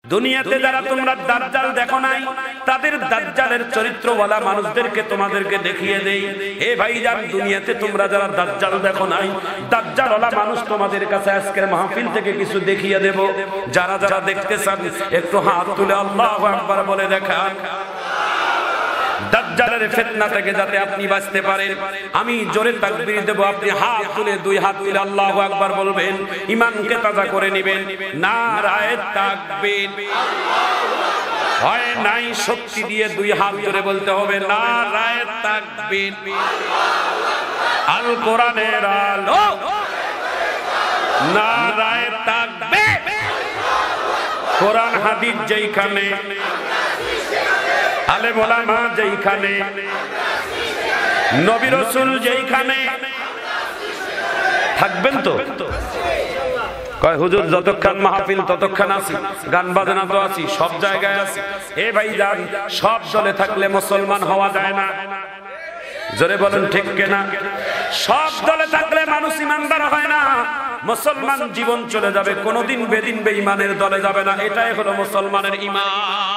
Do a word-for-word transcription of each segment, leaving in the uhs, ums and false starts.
দুনিয়াতে যারা তোমরা দাজ্জাল দেখো নাই, তাদের দাজ্জালের চরিত্রওয়ালা মানুষদেরকে তোমাদেরকে দেখিয়ে দেই। এ ভাইজান, দুনিয়াতে তোমরা যারা দাজ্জাল দেখো নাই, দাজ্জালওয়ালা মানুষ তোমাদের কাছে আজকের মাহফিল থেকে কিছু দেখিয়ে দেব। যারা যারা দেখতে চান একটু হাত তুলে আল্লাহু আকবার বলে দেখান। দাজ্জালের ফিতনা থেকে যাতে আপনি বাঁচতে পারেন, আমি জোরে তাকবীর দেব, আপনি হাত তুলে দুই হাত তুলে আল্লাহু আকবার বলবেন, ঈমানকে তাজা করে নেবেন। নারায়ে তাকবীর। হয় নাই শক্তি দিয়ে দুই হাত জোরে বলতে হবে, নারায়ে তাকবীর। আল কোরআনের আলো, নারায়ে তাকবীর। কোরআন হাদিস যেইখানে, আলেম ওলামা যেইখানে, নবী রাসূল যেইখানে, থাকবেন তো? কয় হুজুর যতক্ষণ মাহফিল ততক্ষণ আছি, গান বাজনা তো আছি, সব জায়গায় আছি। এ ভাইজান, সব দলে থাকলে মুসলমান হওয়া যায় না। জোরে বলেন ঠিক কিনা? সব দলে থাকলে মানুষ ইমানদার হয় না। মুসলমান জীবন চলে যাবে, কোনোদিন বেদিন বেঈমানের দলে যাবে না। এটাই হলো মুসলমানের ঈমান।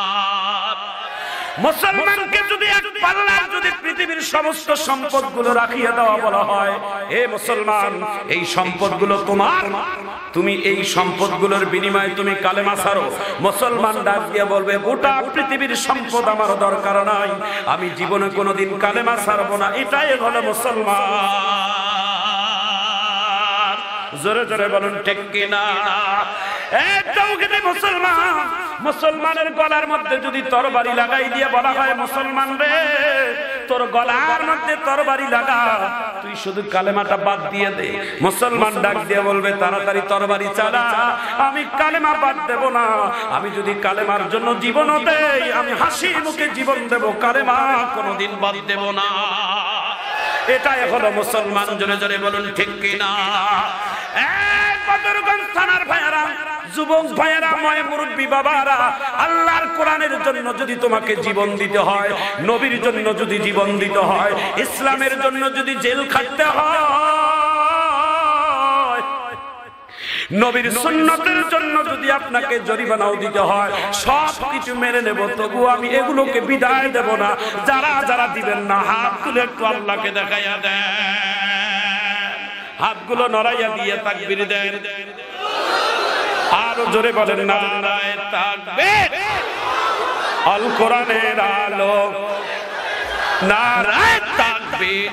মুসলমানকে যদি এক পাল্লায় যদি পৃথিবীর সমস্ত সম্পদগুলো রাখিয়ে দেওয়া বলা হয়, হে মুসলমান, এই সম্পদগুলো তোমার, তুমি এই সম্পদগুলোর বিনিময়ে তুমি কালেমা ছাড়ো। মুসলমান ডাক দিয়ে বলবে, গোটা পৃথিবীর সম্পদ আমার দরকার নাই, আমি জীবনে কোনোদিন কালেমা ছাড়বো না। এটাই হলো মুসলমান। জোরে জোরে বলুন ঠিক কিনা? মুসলমান, মুসলমানের গলার মধ্যে যদি তরবারি লাগাই দিয়ে বলা হয়, মুসলমান রে, তোর গলার মধ্যে তরবারি লাগা, তুই শুধু কালেমাটা বাদ দিয়ে দে। মুসলমান ডাক দিয়ে বলবে, তাড়াতাড়ি তরবারি চালা, আমি কালেমা বাদ দেব না। আমি যদি কালেমার জন্য জীবনও দেই, আমি হাসি মুখে জীবন দেব, কালেমা কোনোদিন বাদ দেব না। এটাই হলো মুসলমান। জোরে জোরে বলুন ঠিক কিনা? বদরগঞ্জ থানার ভাইয়েরা, যুবক ভাইয়েরা, ময় মুরব্বী বাবারা, আল্লাহর কোরআনের জন্য যদি তোমাকে জীবন দিতে হয়, নবীর জন্য যদি জীবন দিতে হয়, ইসলামের জন্য যদি জেল খাটতে হয়, নবীর সুন্নতের জন্য যদি আপনাকে জরিমানাও দিতে হয়, সব কিছু মেনে নেব, তবু আমি এগুলোকে বিদায় দেব না। যারা যারা দিবেন না, হাত তুলে একটু আল্লাহকে দেখাইয়া দেন, হাতগুলো নড়াইয়া দিয়ে তাকবীর দেন। আরো জোরে বলেন, নারায়ে তাকবীর। আল কোরআনের আলো, নারায়ে তাকবীর।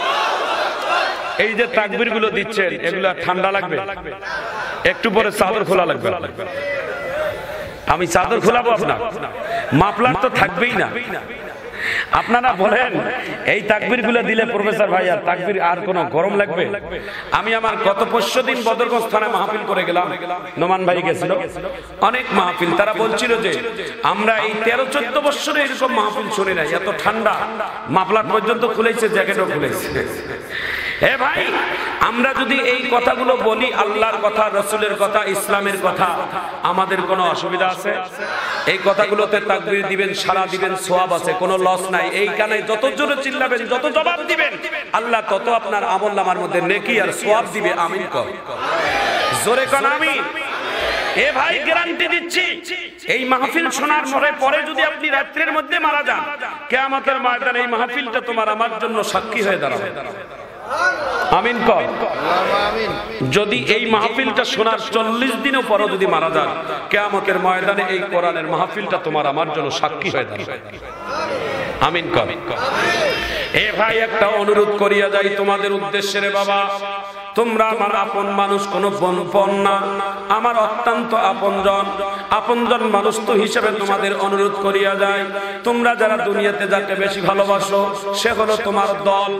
এই যে তাকবীর গুলো দিচ্ছেন, এগুলো ঠান্ডা লাগবে, একটু পরে চাদর খোলা লাগবে। আমি চাদর খোলাবো, আপনার মাফলার তো থাকবেই না। আপনারা বলেন, এই তাকবীর গুলো দিলে প্রফেসর ভাই আর তাকবীর আর কোন গরম লাগবে? আমি আমার গত পরশু দিন বদরগঞ্জ থানায় মাহফিল করে গেলাম, নোমান ভাই গেছিল, অনেক মাহফিল। তারা বলছিল যে আমরা এই তেরো চোদ্দ বছরে এরকম মাহফিল শুনি নাই, এত ঠান্ডা, মাফলার পর্যন্ত খুলেছে, জ্যাকেটও খুলেছে। হে ভাই, আমরা যদি এই কথাগুলো বলি, আল্লাহর কথা, রাসূলের কথা, ইসলামের কথা, আমাদের কোনো অসুবিধা আছে? এই কথাগুলোতে তাকবীর দিবেন, সারা দিবেন, সওয়াব আছে, কোনো লস নাই। এই কানে যত জোরে চিল্লাবেন, যত জবাব দিবেন, আল্লাহ তত আপনার আমলনামার মধ্যে নেকি আর সওয়াব দিবে। আমিন কর, জোরে কোন আমিন। এ ভাই, গ্যারান্টি দিচ্ছি, এই মাহফিল শোনার পরে পরে যদি আপনি রাত্রির মধ্যে মারা যান, কিয়ামতের ময়দানে এই মাহফিলটা তোমার আমার জন্য সাক্ষী হয়ে দাঁড়াবে। আমিন কর। যদি এই মাহফিলটা শোনার চল্লিশ দিনও পরও যদি মারা যান, কিয়ামতের ময়দানে এই কোরআনের মাহফিলটা তোমার আমার জন্য সাক্ষী হয়ে দাঁড়াবে। আমিন কর। এ ভাই, একটা অনুরোধ করিয়া যাই তোমাদের উদ্দেশ্যে রে বাবা, তোমরা আমার আপন মানুষ, কোন বনপন না, আমার অত্যন্ত আপনজন। আপনজন মানুষ তো হিসেবে তোমাদের অনুরোধ করিয়া যায়, তোমরা যারা দুনিয়াতে যাকে বেশি ভালোবাসো, সে হলো তোমার দল।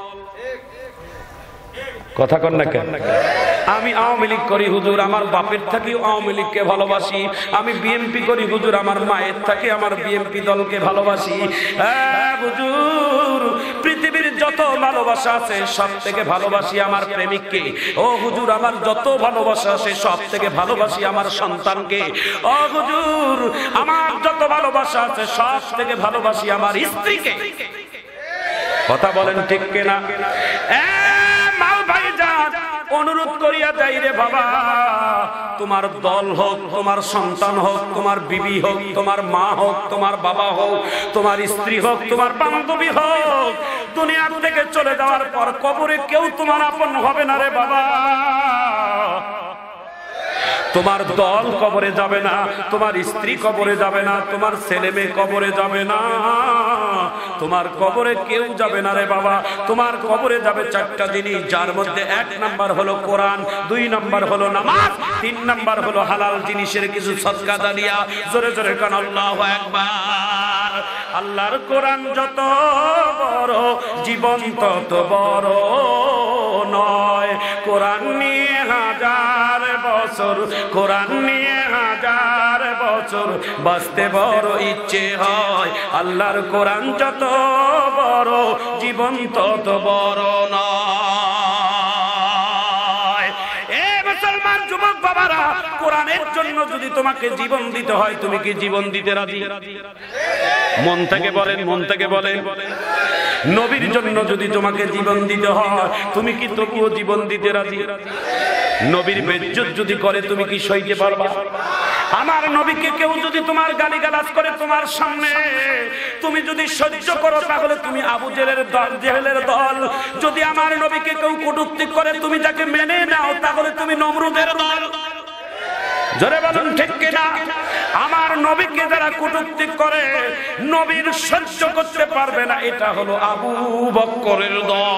কথা কন না কেন? আমি আওয়ামী লীগ করি হুজুর, আমার বাপের থাকি আওয়ামী লীগকে ভালোবাসি। আমি বিএনপি করি হুজুর, আমার মায়ের থাকি আমার বিএনপি দলকে ভালোবাসি। হ্যাঁ হুজুর, পৃথিবীর যত ভালোবাসা আছে সব থেকে ভালোবাসি আমার প্রেমিককে। ও হুজুর, আমার যত ভালোবাসা আছে সব থেকে ভালোবাসি আমার সন্তানকে। ও হুজুর, আমার যত ভালোবাসা আছে সব থেকে ভালোবাসি আমার স্ত্রীকে। কথা বলেন ঠিক কিনা? অনুরোধ করিয়া যাই রে বাবা, তোমার দল হোক, তোমার সন্তান হোক, তোমার বিবি হোক, তোমার মা হোক, তোমার বাবা হোক, তোমার স্ত্রী হোক, তোমার বান্ধবী হোক, দুনিয়া থেকে চলে যাওয়ার পর কবরে কেউ তোমার আপন হবে না রে বাবা। তোমার দল কবরে যাবে না, তোমার স্ত্রী কবরে যাবে না, তোমার ছেলে মেয়ে কবরে যাবে না, তোমার কবরে কেউ যাবে না রে বাবা। তোমার কবরে যাবে চারটা জিনিস, যার মধ্যে এক নাম্বার হলো কোরআন, দুই নাম্বার হলো নামাজ, তিন নাম্বার হলো হালাল জিনিসের কিছু সদকা দানিয়া। জোরে জোরে কান আল্লাহু আকবার। আল্লাহর কোরআন যত বড়, জীবন তত বড় নয়। কোরআন নিয়ে হাজার বছর, কোরআন নিয়ে হাজার বছর বাঁচতে বড় ইচ্ছে হয়। আল্লাহর কোরআন যত বড়, জীবন তত বড় নয়। এ মুসলমান যুবক বাবারা, কোরআনের জন্য যদি তোমাকে জীবন দিতে হয়, তুমি কি জীবন দিতে রাজি? মন থেকে বলেন, মন থেকে বলেন। নবীর জন্য যদি তোমাকে জীবন দিতে হয়, তুমি কি তবুও জীবন দিতে রাজি? নবীর বেইজ্জত যদি করে, তুমি কি সইতে পারবা? আমার নবীকে কেউ যদি তোমার গালিগালাজ করে তোমার সামনে, তুমি যদি সহ্য করো, তাহলে তুমি আবু জেহেলের দল, জেহেলের দল। যদি আমার নবীকে কেউ কটূক্তি করে, তুমি তাকে মেনে নাও, তাহলে তুমি নমরুদের দল। জোরে বলুন ঠিক কিনা? আমার নবীকে যারা কটূক্তি করে, নবীর সহ্য করতে পারবে না, এটা হলো আবু বকরের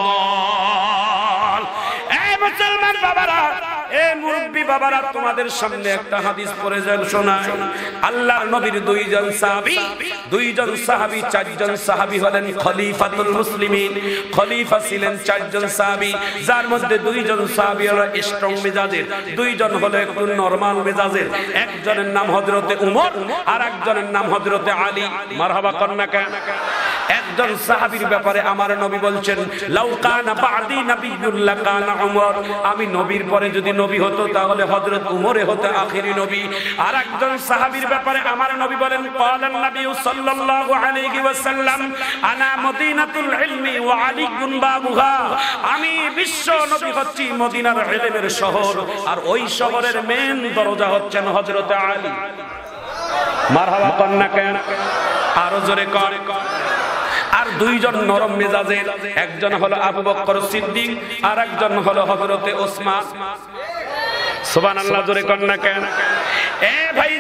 দল। এই মুসলমান বাবারা, এ মুরব্বী বাবারা, তোমাদের সামনে একটা হাদিস পড়ে যান, শোনায়। আল্লাহর নবীর দুইজন সাহাবী, দুইজন সাহাবী, চারজন সাহাবী হলেন খলিফাতুল মুসলিমিন। খলিফা ছিলেন চারজন সাহাবী, যার মধ্যে দুইজন সাহাবী হলো স্ট্রং মেজাজের, দুইজন হলো একটু নরমাল মেজাজের। একজনের নাম হযরতে উমর, আর একজনের নাম হযরতে আলী। মারহাবা কন্যা কেন? একজন সাহাবীর ব্যাপারে আমার নবী বলছেন, লাউ কানা বাদি নাবিয়্যুন লাকানা উমর। আমি নবীর পরে যদি নবী হতো, তাহলে হযরত উমরে হতো আখেরি নবী। আর একজন সাহাবীর ব্যাপারে আমার নবী বলেন, ক্বালান নবী সাল্লাল্লাহু আলাইহি ওয়াসাল্লাম, আনা মদিনাতুল ইলমি ওয়া আলীউন বাবুহা। আমি বিশ্ব নবী হচ্ছি মদিনার ইলমের শহর, আর ওই শহরের মেন দরজা হচ্ছেন হযরত আলী। মারহাবা কন্যা কেন? আরো জোরে কর। আর দুইজন নরম মেজাজের, একজন হলো আবু বকর সিদ্দিক, আর একজন হলো হযরতে ওসমান। সুবহানাল্লাহ, জোরে কন্যা কেন? এ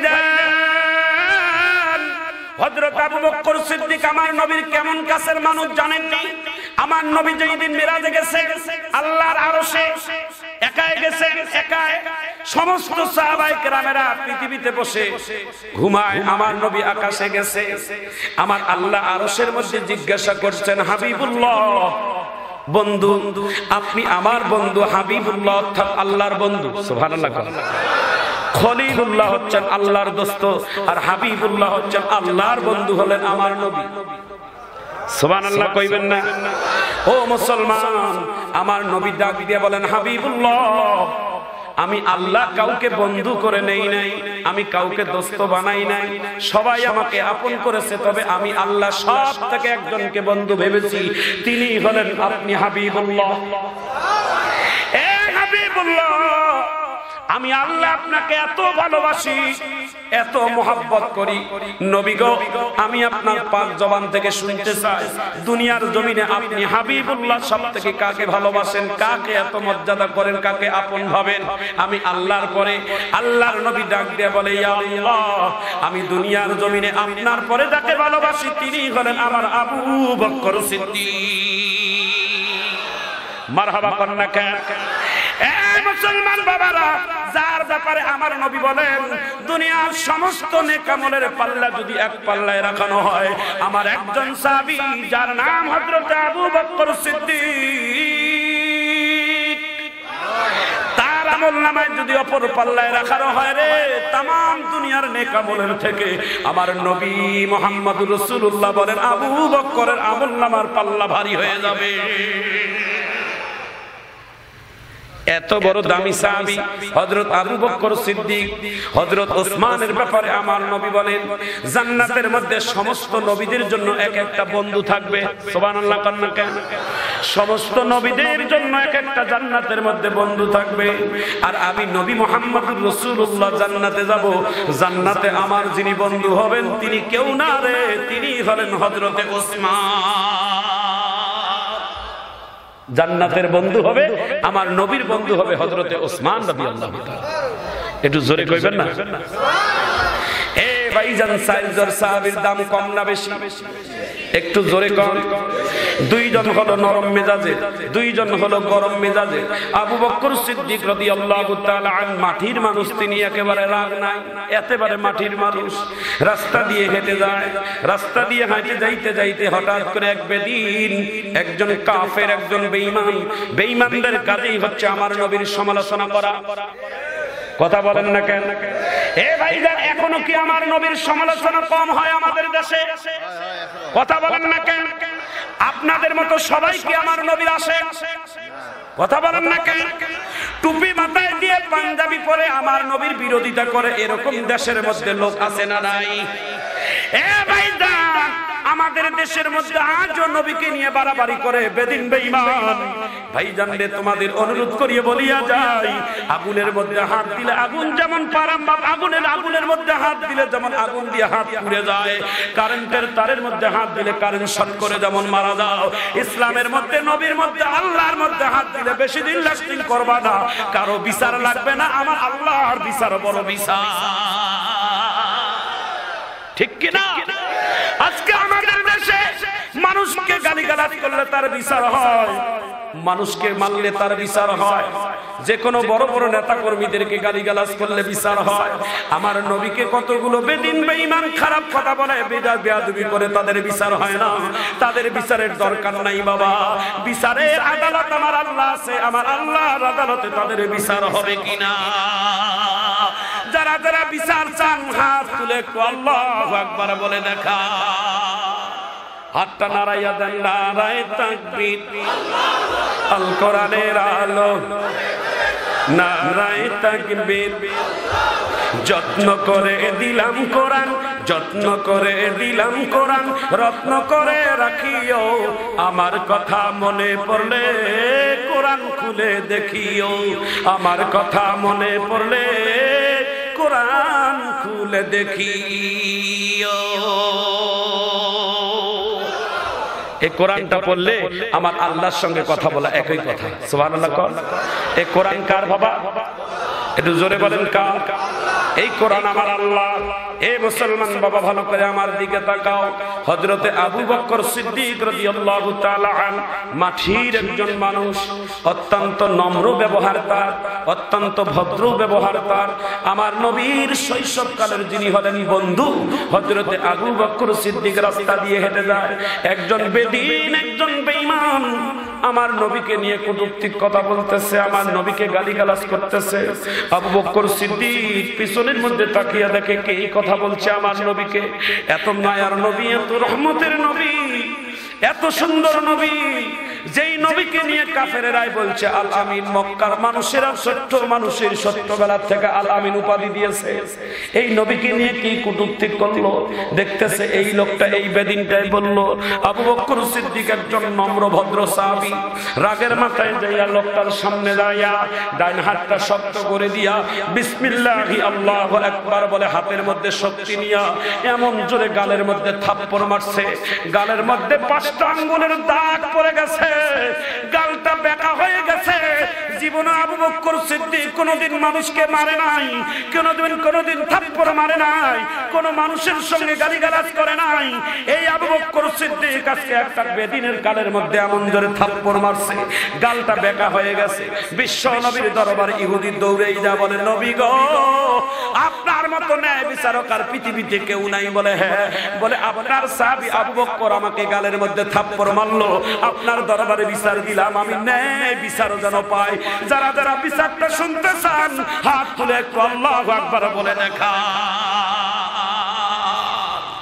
ভাইজান, হযরত আবু বকর সিদ্দিক আমার নবীর কেমন কাছের মানুষ জানেননি? আমার নবী যেদিন মিরাজে গেছে, আল্লাহর আরশে একাই গেছে, একাই। সমস্ত সাহাবায়ে কেরামেরা পৃথিবীতে বসে ঘুমায়, আমার নবী আকাশে গেছে। আমার আল্লাহ আরশের মধ্যে জিজ্ঞাসা করছেন, হাবিবুল্লাহ, বন্ধু, আপনি আমার বন্ধু হাবিবুল্লাহ, অর্থাৎ আল্লাহর বন্ধু। সুবহানাল্লাহ। খলিলুল্লাহ হচ্ছেন আল্লাহর দোস্ত, আর হাবিবুল্লাহ হচ্ছেন আল্লাহর বন্ধু, হলেন আমার নবী। সুবহানাল্লাহ কইবেন না? ও মুসলমান, আমার নবী ডাক দিয়ে বলেন, হাবিবুল্লাহ, আমি আল্লাহ কাউকে বন্ধু করে নেই নাই, আমি কাউকে দোস্ত বানাই নাই, সবাই আমাকে আপন করেছে, তবে আমি আল্লাহ সব থেকে একজনকে বন্ধু ভেবেছি, তিনি হলেন আপনি হাবিবুল্লাহ। এ হাবিবুল্লাহ, আমি আল্লাহ আপনাকে এত ভালোবাসি, এত মোহাব্বত করি, নবী গো, আমি আপনার পাক জবান থেকে শুনতে চাই, দুনিয়ার জমিনে আপনি হাবিবুল্লাহ সব থেকে কাকে ভালোবাসেন, কাকে এত মর্যাদা করেন, কাকে আপন ভাবেন? আমি আল্লাহর পরে। আল্লাহর নবী ডাক দিয়ে বলে, ইয়া আল্লাহ, আমি দুনিয়ার জমিনে আপনার পরে যাকে ভালোবাসি, তিনি হলেন আমার আবু বকর সিদ্দিক। মারহাবা কন্যা কেন? এ মুসলমান বাবারা, যার ব্যাপারে আমার নবী বলেন, দুনিয়ার সমস্ত নেক আমলের পাল্লা যদি এক পাল্লায় রাখানো হয়, আমার একজন সাহাবী যার নাম হযরত আবু বকর সিদ্দিক, তার আমলনামায় যদি অপর পাল্লায় রাখানো হয় রে, तमाम দুনিয়ার নেক আমলের থেকে আমার নবী মুহাম্মদুর রাসূলুল্লাহ বলেন, আবু বকরের আমলনামার পাল্লা ভারী হয়ে যাবে। এত বড় দামি সাহাবী হযরত আবু বকর সিদ্দিক, হযরত ওসমানের ব্যাপারে আমার নবী বলেন জান্নাতের মধ্যে সমস্ত নবীদের জন্য এক একটা বন্ধু থাকবে। সুবহানাল্লাহ কান্না কেন? সমস্ত নবীদের জন্য এক একটা জান্নাতের মধ্যে বন্ধু থাকবে। আর আমি নবী মুহাম্মদুর রাসূলুল্লাহ জান্নাতে যাব, জান্নাতে আমার যিনি বন্ধু হবেন তিনি কেউ না রে, তিনি হলেন হযরতে ওসমান। জান্নাতের বন্ধু হবে আমার নবীর বন্ধু হবে হযরতে ওসমান রাদিয়াল্লাহু তাআলা। একটু জোরে কইবেন না? এ ভাইজান সাইজর সাহাবীর দাম কম না বেশি? একটু জোরে কম। দুইজন হলো নরম মেজাজে, দুইজন হলো গরম মেজাজে। আবু বকর সিদ্দিক রাদিয়াল্লাহু তাআলা আন মাটির মানুষ, তিনি একেবারে রাগ নাই, একেবারে মাটির মানুষ। রাস্তা দিয়ে হেঁটে যায়, রাস্তা দিয়ে হেঁটে যাইতে যাইতে হঠাৎ করে এক বেদিন, একজন কাফের, একজন বেঈমান, বেঈমানদের কাজই হচ্ছে আমার নবীর সমালোচনা করা। কথা বলেন না কেন? এ ভাইজান এখনো কি আমার নবীর সমালোচনা কম হয় আমাদের দেশে? কথা বলেন না কেন? আপনাদের মতো সবাই কি আমার নবীর আসে? কথা বলেন না কেন? টুপি মাথায় দিয়ে পাঞ্জাবি পরে আমার নবীর বিরোধিতা করে এরকম দেশের মধ্যে লোক আছে না নাই? এ ভাইজান আমাদের দেশের মধ্যে আজও নবীকে নিয়ে বাড়াবাড়ি করে বেদিন বেঈমান। ভাইজান রে তোমাদের অনুরোধ করিয়ে বলিয়া যাই, আগুনের মধ্যে হাত দিলে আগুন যেমন পারাম, আগুনের আগুনের মধ্যে হাত দিলে যেমন আগুন দিয়ে হাত পুড়ে যায়, কারেন্টের তারের মধ্যে হাত দিলে কারেন্ট শর্ট করে যেমন মারা যাও, ইসলামের মধ্যে, নবীর মধ্যে, আল্লাহর মধ্যে হাত দিলে বেশি দিন লাস্টিং করবা না, কারো বিচার লাগবে না, আমার আল্লাহর বিচার বড় বিচার। ঠিক কি না? আজকে আমাদের দেশে মানুষকে গালিগালাজ করলে তার বিচার হয়, মানুষকে মারলে তার বিচার হয়, যে কোনো বড় বড় নেতা কর্মীদেরকে গালিগালাজ করলে বিচার হয়। আমার নবীকে কতগুলো বেদিন বেঈমান খারাপ কথা বলে, বেদা বেয়াদবি করে, তাদের বিচার হয় না। তাদের বিচারের দরকার নাই বাবা। বিচারের আদালত আমার আল্লাহ আছে, আমার আল্লাহর আদালতে তাদের বিচার হবে কিনা। যারা যারা বিচার চান হাত তুলে একটু আল্লাহু আকবার বলে দেখা। হাতটা নারাইয়া দেন, নারায়ে তাকবীর, আল কোরআনের আলো, নারায়ে তাকবীর। যত্ন করে দিলাম কোরআন, যত্ন করে দিলাম কোরআন, রত্ন করে রাখিও, আমার কথা মনে পড়লে কোরআন খুলে দেখিও, আমার কথা মনে পড়লে কোরআন খুলে দেখিও। এই কোরআনটা পড়লে আমার আল্লাহর সঙ্গে কথা বলা একই কথা। সুবহানাল্লাহ। এই কোরআন কার বাবা? একটু জোরে বলেন কার? এই কোরআন আমার আল্লাহ। এই মুসলমান বাবা ভালো করে আমার দিকে তাকাও। হযরতে আবু বকর সিদ্দিক রাদিয়াল্লাহু তাআলা আন মাটির একজন মানুষ, অত্যন্ত নম্র ব্যবহার তার, অত্যন্ত ভদ্র ব্যবহার তার। আমার নবীর শৈশবকালের যিনি হলেন বন্ধু হযরতে আবু বকর সিদ্দিক রাস্তা দিয়ে হেঁটে যায়, একজন বেদিন, একজন বেঈমান আমার নবীকে নিয়ে কটূক্তির কথা বলতেছে, আমার নবীকে গালিগালাজ করতেছে। আবু বকর সিদ্দিক পিছনের মধ্যে তাকিয়ে দেখে কে এই কথা বলছে আমার নবীকে। এত মায়ার নবী, এত রহমতের নবী, এত সুন্দর নবী, যেই নবীকে নিয়ে কাফেরেরাই বলছে আল আমিন। মক্কার মানুষেরা সত্য মানুষের ছোট্টবেলা থেকে আল আমিন উপাধি দিয়েছে। এই নবীকে নিয়ে কি কটূক্তি করলো দেখতেছে এই লোকটা, এই বেদিনটাই বললো। আবু বকর সিদ্দিক একজন নম্র ভদ্র সাহাবী, রাগের মাথায় যাইয়া লোকটার সামনে দাঁড়িয়া ডাইন হাতটা শক্ত করে দিয়া বিসমিল্লাহি আল্লাহু আকবার বলে হাতের মধ্যে শক্তি নিয়া এমন জোরে গালের মধ্যে থাপ্পড় মারছে, গালের মধ্যে পাঁচটা আঙ্গুলের দাগ পড়ে গেছে, গালটা বেঁকা হয়ে গেছে। জীবনে আবু বকর সিদ্দিক কোনদিন মানুষকে মারে নাই, কোনদিন কোনদিন থাপ্পড় মারে নাই, কোন মানুষের সঙ্গে গালিগালাজ করে নাই। এই আবু বকর সিদ্দিক আজকে একটা বেদিনের গালের মধ্যে এমন জোরে থাপ্পড় মারছে, গালটা বেঁকা হয়ে গেছে। বিশ্ব নবীর দরবারে ইহুদি দৌড়ে যা বলে, নবী গো আপনার মতো ন্যায় বিচারক আর পৃথিবীতে কেউ নাই। বলে হ্যাঁ, বলে আপনার সাহাবী আবু বকর আমাকে গালের মধ্যে থাপ্পড় মারলো, আপনার দরবারে বিচার দিলাম, আমি ন্যায় বিচার যেন পাই। যারা যারা বিচারটা শুনতে চান হাত তুলে একটু আল্লাহু আকবার বলে দেখা।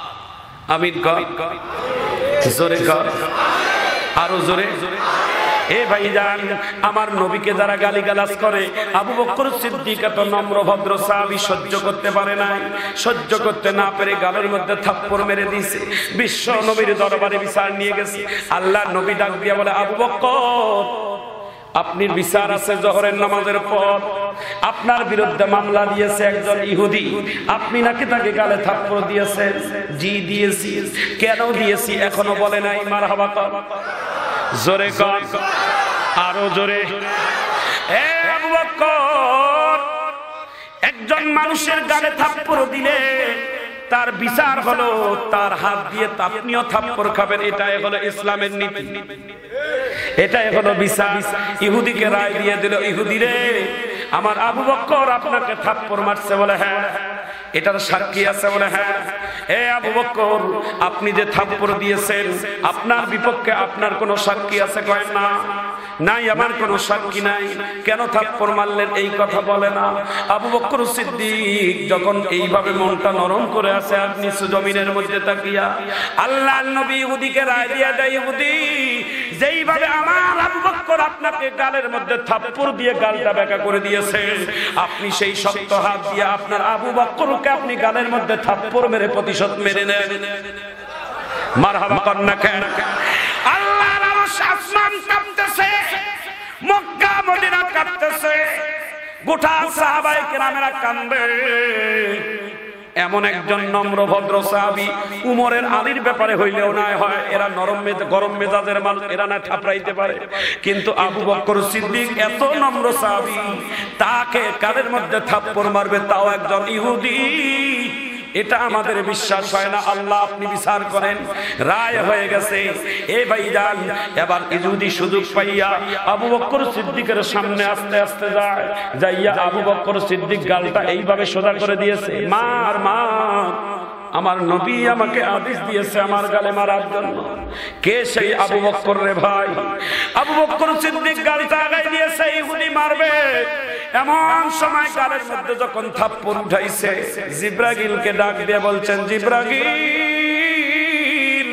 আমিন কর, জোরে কর, আরো জোরে। এ ভাইজান, আমার নবীকে যারা গালিগালাজ করে, আবু বকর সিদ্দিক এত নম্র ভদ্র সাহাবী সহ্য করতে পারে না। সহ্য করতে না পেরে গালের মধ্যে থাপ্পড় মেরে দিয়েছে। বিশ্ব নবীর দরবারে বিচার নিয়ে গেছে। আল্লাহ নবী ডাক দিয়া বলে, আবু বকর, আপনি বিচার আছে জোহরের নামাজের পর। আপনার বিরুদ্ধে মামলা দিয়েছে একজন ইহুদি, আপনি নাকি তাকে গালে থাপ্পড় দিয়েছেন। জি দিয়েছি। কেন দিয়েছি এখনো বলে নাই। মারহাবা কর, জোরে কর, আরো জোরে। এ আবু বকর, একজন মানুষের গালে থাপ্পড় দিলে তার বিচার হলো তার হাত দিয়ে আপনিও থাপ্পড় খাবেন। এটাই হলো ইসলামের নীতি, এটাই হলো বিচার। ইহুদিকে রায় দিয়ে দিল, ইহুদি রে, আমার আবু বকর আপনাকে থাপ্পড় মারছে। বলে হ্যাঁ। এটার সাক্ষী আছে? বলে হ্যাঁ। এ আবু বকর, আপনি যে থাপ্পড় দিয়েছেন, আপনার বিপক্ষে আপনার কোনো সাক্ষী আছে? কয় না, নাই, আমার কোনো সাক্ষী নাই। কেন থাপ্পড় মারলেন এই কথা বলে না। আবু বকর সিদ্দিক যখন এইভাবে মনটা নরম করে আছে, আপনি জমিনের মধ্যে তাকিয়া আল্লাহর নবী ইহুদিকে রায় দিয়ে দেয়, ইহুদি, যেইভাবে আমার আবু বকর আপনাকে গালের মধ্যে থাপ্পড় দিয়ে গালটা বেঁকা করে দিয়েছে, আপনি সেই শক্ত হাত দিয়ে আপনার আবু বকরকে আপনি গালের মধ্যে থাপ্পড় মেরে প্রতিশোধ মেরে নেন। মারহাবা কন্যা। কেন? আল্লাহর আরশ আসমান কাঁপতেছে, মক্কা মদিনা কাঁপতেছে, গোটা সাহাবায়ে কেরামেরা কাঁদবে। এমন একজন নম্র ভদ্র সাহাবী, উমরের আলীর ব্যাপারে হইলেও না হয়, এরা নরম গরম মেজাজের মানুষ, এরা না ঠাপড়াইতে পারে। কিন্তু আবু বকর সিদ্দিক এত নম্র সাহাবী, তাকে কানের মধ্যে থাপ্পড় মারবে তাও একজন ইহুদি। এটা আমাদের বিশ্বাস হয় না। আল্লাহ আপনি বিচার করেন। রায় হয়ে গেছে। এ ভাইজান, এবার ইহুদি সুযোগ পাইয়া আবু বকর সিদ্দিকের সামনে আস্তে আস্তে যায়, যাইয়া আবু বকর সিদ্দিক গালটা এইভাবে সোজা করে দিয়েছে, মার মার, আমার নবী আমাকে আদেশ দিয়েছে আমার গালে মারার জন্য। কে সেই আবু বকর রে ভাই? আবু বকর সিদ্দিক গালটা আগাই দিয়েছে, ইহুদি মারবে। এমন সময় গালের মধ্যে যখন থাপ্পড় উঠাইছে, জিব্রাইলকে ডাক দিয়ে বলছেন, জিব্রাইল,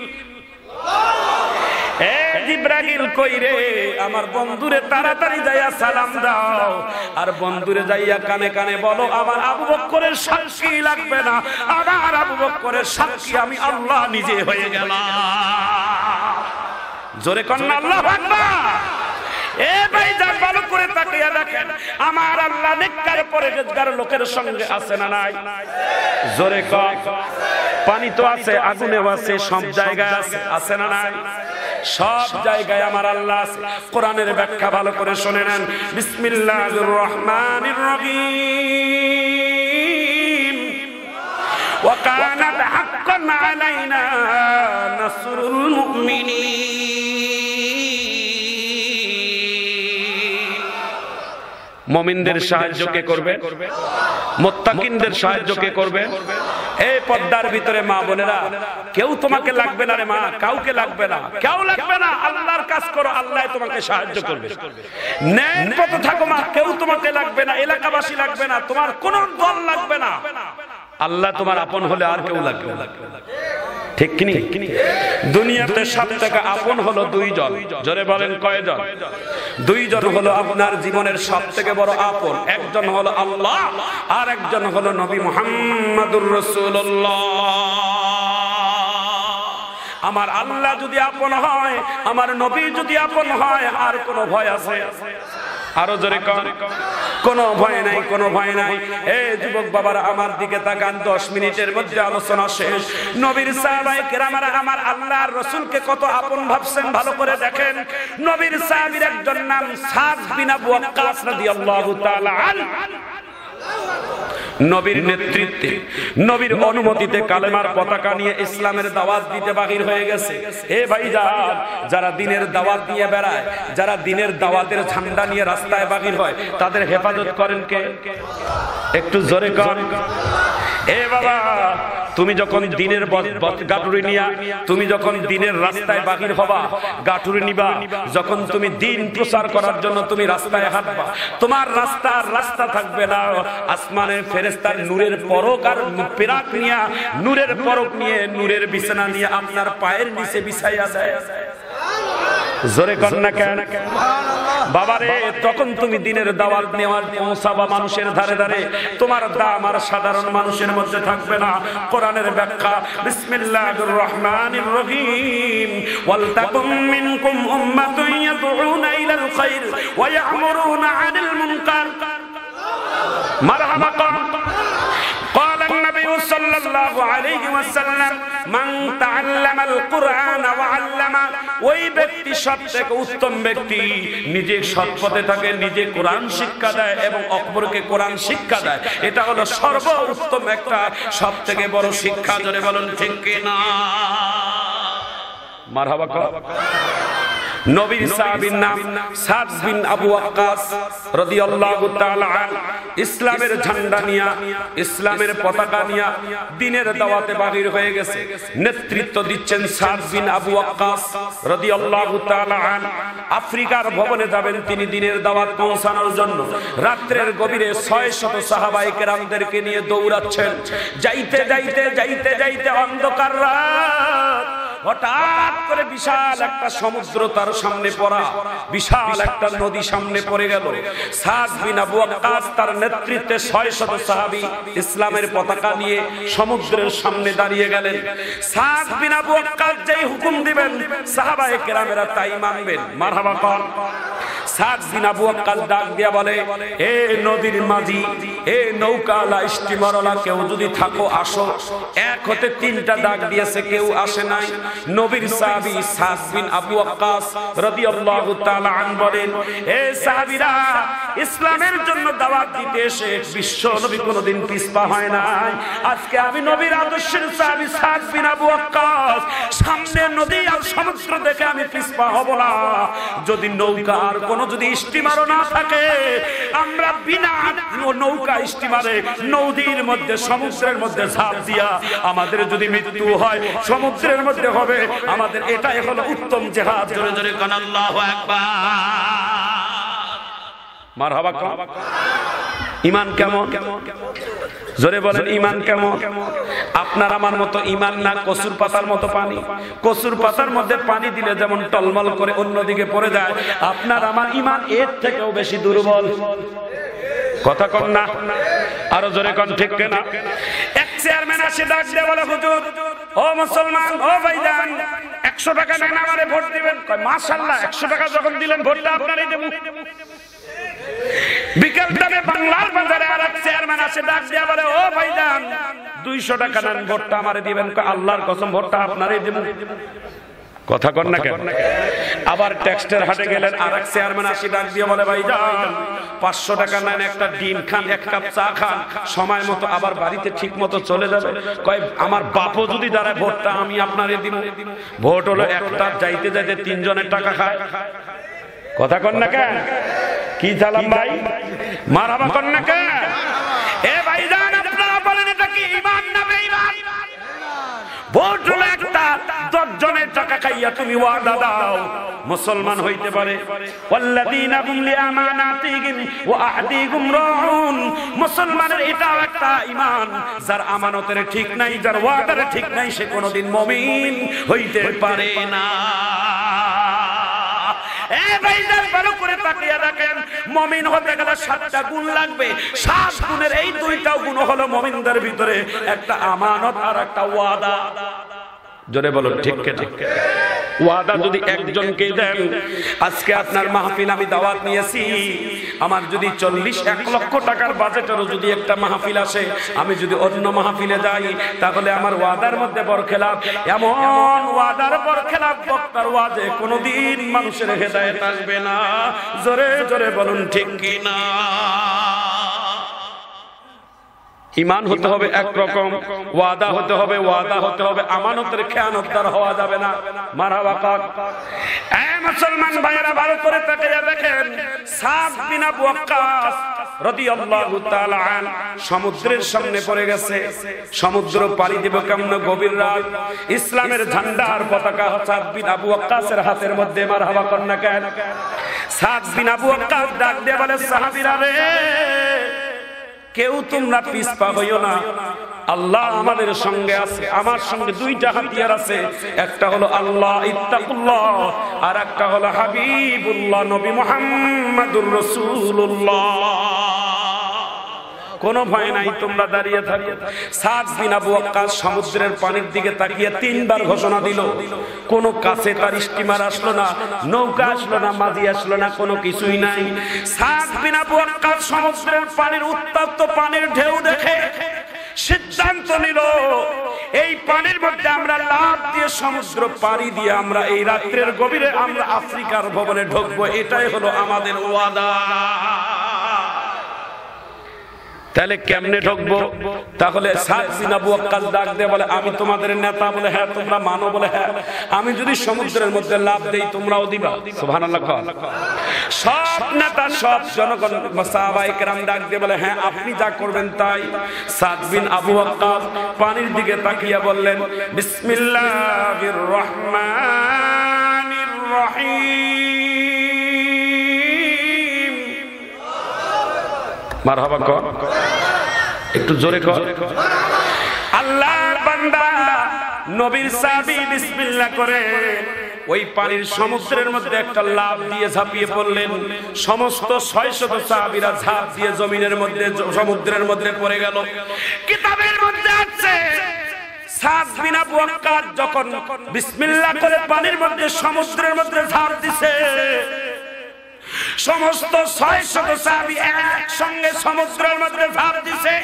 এ জিব্রাইল কই রে? আমার বন্ধুরে তাড়াতাড়ি যাইয়া সালাম দাও, আর বন্ধুরে যাইয়া কানে কানে বলো, আমার আবু বকরের সাক্ষী লাগবে না, আমার আবু বকরের সাক্ষী আমি আল্লাহ নিজে হয়ে গেলাম। জোরে কন্যা আল্লাহু আকবার। এ ভাই, যাক ভালো করে তাকিয়ে দেখেন, আমার আল্লাহ নেককার পরহেজগার লোকের সঙ্গে আছে না নাই? জোরে কর। পানি তো আছে, আগুনেও আছে, সব জায়গায় আছে, আছে না নাই? সব জায়গায় আমার আল্লাহ আছে। কোরআনের ব্যাখ্যা ভালো করে শুনে নেন। বিসমিল্লাহির রহমানির রহিম। ওয়া কানাত হাক্কান আলাইনা নাসরুল মুমিনিন। মুমিনদের সাহায্য কে করবে? মুত্তাকিনদের সাহায্য কে করবে? এই পর্দার ভিতরে মা বোনেরা, কেউ তোমাকে লাগবে না রে মা, কাউকে লাগবে না, কেউ লাগবে না। আল্লাহর কাজ করো, আল্লাহ তোমাকে সাহায্য করবে। নেক পথে থাকো মা, কেউ তোমাকে লাগবে না, এলাকাবাসী লাগবে না, তোমার কোন দল লাগবে না। আল্লাহ তোমার আপন হলে আর কেউ লাগবে না। ঠিক কি না? দুনিয়াতে সব থেকে আপন হলো দুইজন। জোরে বলেন কয়জন? দুইজন হলো আপনার জীবনের সব থেকে বড় আপন। একজন হলো আল্লাহ, আর একজন হলো নবী মুহাম্মদুর রাসূলুল্লাহ। আমার আল্লাহ যদি আপন হয়, আমার নবী যদি আপন হয়, আর কোনো ভয় আছে? আরো জোরে কর। কোনো ভয় নাই, কোনো ভয় নাই। এ যুবক বাবারা, আমার দিকে তাকান, দশ মিনিটের মধ্যে আলোচনা শেষ। নবীর সাহাবায়ে কেরামরা আমার আল্লাহর রাসূলকে কত আপন ভাবছেন ভালো করে দেখেন। নবীর সাহাবীর একজন নাম সাদ বিন আবু ওয়াক্কাস রাদিয়াল্লাহু তাআলা আনহু। নবীর নেতৃত্বে, নবীর অনুমতিতে কালেমার পতাকা নিয়ে ইসলামের দাওয়াত দিতে বাহির হয়ে গেছে। এ ভাইজান, যারা দিনের দাওয়াত নিয়ে বেড়ায়, যারা দিনের দাওয়াতের ঝান্ডা নিয়ে রাস্তায় বাহির হয়, তাদের হেফাজত করেন কে? একটু জোরে কর। এ বাবা, তুমি যখন দিনের গাটুরি নিয়া, তুমি যখন দিনের রাস্তায় বাহির হবা, গাটুরি নিবা, যখন তুমি দিন প্রচার করার জন্য তুমি রাস্তায় হাঁটবা, তোমার রাস্তার রাস্তা থাকবে না, আসমানের ফেরেশতার নূরের পরক আর পেরাক নিয়া, নূরের পরক নিয়ে, নূরের বিছানা নিয়ে আপনার পায়ের নিচে বিছাইয়া দেয়। জোরে কন্যা কেন বাবারে, তখন তুমি দিনের দাওয়াত নেওয়ার পৌঁছাবা মানুষের ধারে ধারে, তোমার দাম আর সাধারণ মানুষের মধ্যে থাকবে না। কোরআনের ব্যাখ্যা, বিসমিল্লাহির রহমানির রহিম, ওয়াল তাকুম মিনকুম উম্মাতুন ইয়াদউনা ইলাল খায়র ওয়া ইয়া'মুরুনা আনিল মুনকার। মারহাবা। قال النبي صلى الله عليه وسلم من تعلم القرآن وعلمه, ওই ব্যক্তি সবথেকে উত্তম ব্যক্তি নিজে সৎ পথে থাকে, নিজে কোরআন শিক্ষা দেয় এবং অপরকে কোরআন শিক্ষা দেয়। এটা হলো সর্বোত্তম একটা সবথেকে বড় শিক্ষা। জোরে বলুন ঠিক কি না? মারহাবা। নবীর সাহাবীর নাম সাদ বিন আবু ওয়াক্কাস রাদিয়াল্লাহু তাআলা আনহু। ইসলামের ঝান্ডা নিয়া, ইসলামের পতাকা নিয়া দ্বীনের দাওয়াতে বাহির হয়ে গেছে। নেতৃত্ব দিচ্ছেন সাদ বিন আবু ওয়াক্কাস রাদিয়াল্লাহু তাআলা আনহু। আফ্রিকার ভবনে যাবেন তিনি দ্বীনের দাওয়াত পৌঁছানোর জন্য। রাত্রের গভীরে ছয় শত সাহাবায়ে কেরামদেরকে নিয়ে দৌড়াচ্ছেন। যাইতে যাইতে যাইতে যাইতে অন্ধকার রাত, হঠাৎ করে বিশাল একটা সমুদ্র তার সামনে পড়া, বিশাল একটা নদী সামনে পড়ে গেল। সাদ বিন আবু ওয়াক্কাস তার নেতৃত্বে ছয় শত সাহাবী ইসলামের পতাকা নিয়ে সমুদ্রের সামনে দাঁড়িয়ে গেলেন। সাদ বিন আবু ওয়াক্কাস যেই হুকুম দিবেন সাহাবায়ে কেরামেরা তাই মানবেন। মারহাবা কর। সাদ বিন আবু ওয়াক্কাস ডাক দিয়া বলে, এ নদীর মাঝি, এ নৌকাওয়ালা, স্টিমারওয়ালা, কেউ যদি থাকো আসো। এক হতে তিনটা ডাক দিয়েছে, কেউ আসে নাই। নবীর সাহাবী সাদ বিন আবু ওয়াক্কাস রাদিয়াল্লাহু তাআলা আনহু বলেন, এ সাহাবীরা, ইসলামের জন্য দাওয়াত দিতে এসে বিশ্ব নবী কোনদিন পিছপা হয় নাই। আজকে আমি নবীর আদর্শের সাহাবী সাদ বিন আবু ওয়াক্কাস, সামনে নদী আর সমুদ্র দেখে আমি পিছপা হব না। যদি নৌকা আর কোন যদি স্টিমারও না থাকে, আমরা বিনা নৌকা স্টিমারে নদীর মধ্যে সমুদ্রের মধ্যে ঝাঁপ দিয়া আমাদের যদি মৃত্যু হয় সমুদ্রের মধ্যে হবে। আমাদের এটাই হলো উত্তম জিহাদ। জোরে জোরে কোন আল্লাহু আকবার। মারহাবা। ঈমান কেমন? জোরে বলেন ঈমান কেমন? আপনার আমার মতো ঈমান না কসুর পাতার মতো পানি। কসুর পাতার মধ্যে পানি দিলে যেমন টলমল করে অন্যদিকে পড়ে যায়, আপনার আমার ঈমান এর থেকেও বেশি দুর্বল। কথা কন না? আরো জোরে কন ঠিক কিনা? এক চেয়ারম্যান আসে ডাক দিয়ে বলে, হুজুর, ও মুসলমান, ও ভাইজান, একশো টাকা নেন, আমারে ভোট দিবেন। কয় মাশাআল্লাহ, একশো টাকা যখন দিলেন ভোটটা আপনারই দেব। বিকেল টাইমে বাংলার বাজারে আর এক চেয়ারম্যান আসে ডাক দিয়া বলে, ও ভাইজান, দুইশো টাকা নেন, ভোটটা আমারে দিবেন। কয় আল্লাহর কসম, ভোটটা আপনারই দেব। কথা কন না কেন? আবার টেক্সটের হাটে গেলেন, আর এক চেয়ারম্যান আসি ডাক দিয়ে বলে, ভাইজান, পাঁচশো টাকা নেন, একটা ডিম খান, এক কাপ চা খান, সময় মতো আবার বাড়িতে ঠিক মতো চলে যাবে। কয় আমার বাপও যদি দাঁড়ায়, ভোটটা আমি আপনারে দিব। ভোট হলো একটা, যাইতে যাইতে তিনজনের টাকা খায়। কথা কন না কেন? কি চালাম ভাই? মারহাবা কন না কেন? এ ভাইজান, আপনারা বলেন এটা কি ঈমান না বেঈমান? ভোট হলো একটা, দশ জনের টাকা খাইয়া তুমি ওয়াদা দাও মুসলমান হইতে পারে। ওয়াল্লাযীনা হুম লিআমানাতিহিম ওয়া আহদিহিম রাউন। মুসলমানের এটাও একটা ঈমান, যার আমানতের ঠিক নাই, যার ওয়াদার ঠিক নাই, সে কোনোদিন মুমিন হইতে পারে না। এ ভাইজান, ভালো করে তাকিয়ে দেখেন, মুমিন হতে গেলে সাতটা গুণ লাগবে। সাত গুণের এই দুইটা গুণ হলো মুমিনদের ভিতরে, একটা আমানত আর একটা ওয়াদা। জোরে বলো ঠিক ঠিক। ওয়াদা যদি একজনকে দেন, আজকে আপনার মাহফিল আমি দাওয়াত নিয়েছি, আমার যদি চল্লিশ এক লক্ষ টাকার বাজেটেরও যদি একটা মাহফিল আসে, আমি যদি অন্য মাহফিলে যাই, তাহলে আমার ওয়াদার মধ্যে বরখেলাপ। এমন ওয়াদার বরখেলাপ বক্তার ওয়াজে কোনোদিন মানুষের হেদায়েত আসবে না। জোরে জোরে বলুন ঠিক কি না? ঈমান হতে হবে একরকম, ওয়াদা হতে হবে, ওয়াদা হতে হবে আমানতের খেয়ানতদার হওয়া যাবে না। মারহাবা কর। এ মুসলমান ভাইয়েরা, ভালো করে তাকিয়ে দেখেন, সাদ বিন আবু ওয়াক্কাস রাদিয়াল্লাহু তাআলা আনহু সমুদ্রের সামনে পড়ে গেছে। সমুদ্র পাড়ি দিব কেমন? গভীর রাত। ইসলামের ঝান্ডা আর পতাকা সাদ বিন আবু ওয়াক্কাসের হাতের মধ্যে। মারহাবা কর না কেন? সাদ বিন আবু ওয়াক্কাস ডাক দিয়ে বলে, সাহাবীরা রে, কেউ তোমরা পিছপা হইও না, আল্লাহ আমাদের সঙ্গে আছে, আমার সঙ্গে দুইটা হাতিয়ার আছে, একটা হলো আল্লাহ ইত্তাকুল্লাহ, আর একটা হলো হাবিবুল্লাহ নবী মুহাম্মাদুর রাসূলুল্লাহ। কোনো ভয় নাই, তোমরা দাঁড়িয়ে থাকো। সাদ বিন আবু ওয়াক্কাস সমুদ্রের পানির দিকে তাকিয়ে তিনবার ঘোষণা দিল। কোনো কাছে তার স্টিমার আসলো না, নৌকা আসলো না, মাঝি আসলো না, কোনো কিছুই নাই। সাদ বিন আবু ওয়াক্কাস সমুদ্রের পানির উত্তপ্ত পানির ঢেউ দেখে সিদ্ধান্ত নিল, এই পানির মধ্যে আমরা লাফ দিয়ে সমুদ্র পাড়ি দিয়ে আমরা এই রাত্রের গভীরে আমরা আফ্রিকার ভবনে ঢুকবো, এটাই হলো আমাদের ওয়াদা। তাহলে কেমনে ঢুকবো? তাহলে সাদ বিন আবু ওয়াক্কাস ডাক দিয়ে বলে, আমি তোমাদের নেতা? বলে হ্যাঁ। তোমরা মানো? বলে হ্যাঁ। আমি যদি সমুদ্রের মধ্যে লাফ দেই তোমরাও দিবা? সুবহানাল্লাহ। সব নেতা সব জনগণ সাহাবায়ে কেরাম ডাক দিয়ে বলে হ্যাঁ, আপনি যা করবেন তাই। সাদ বিন আবু ওয়াক্কাস পানির দিকে তাকিয়ে বললেন, বিসমিল্লাহির রহমানির রহিম। মারহাবা কর, একটু জোরে কর। আল্লাহর বান্দা নবীর সাহাবী বিসমিল্লাহ করে ওই পানির সমুদ্রের মধ্যে একটা লাফ দিয়ে ঝাঁপিয়ে পড়লেন। সমস্ত ছয়শত সাহাবীরা ঝাঁপ দিয়ে জমিনের মধ্যে সমুদ্রের মধ্যে পড়ে গেল। কিতাবের মধ্যে আছে সাদ বিন আবু ওয়াক্কাস যখন বিসমিল্লাহ করে পানির মধ্যে সমুদ্রের মধ্যে ঝাঁপ দিছে, সমস্ত ছয়শত সাহাবী একসঙ্গে সমুদ্রের মধ্যে ঝাঁপ দিছে।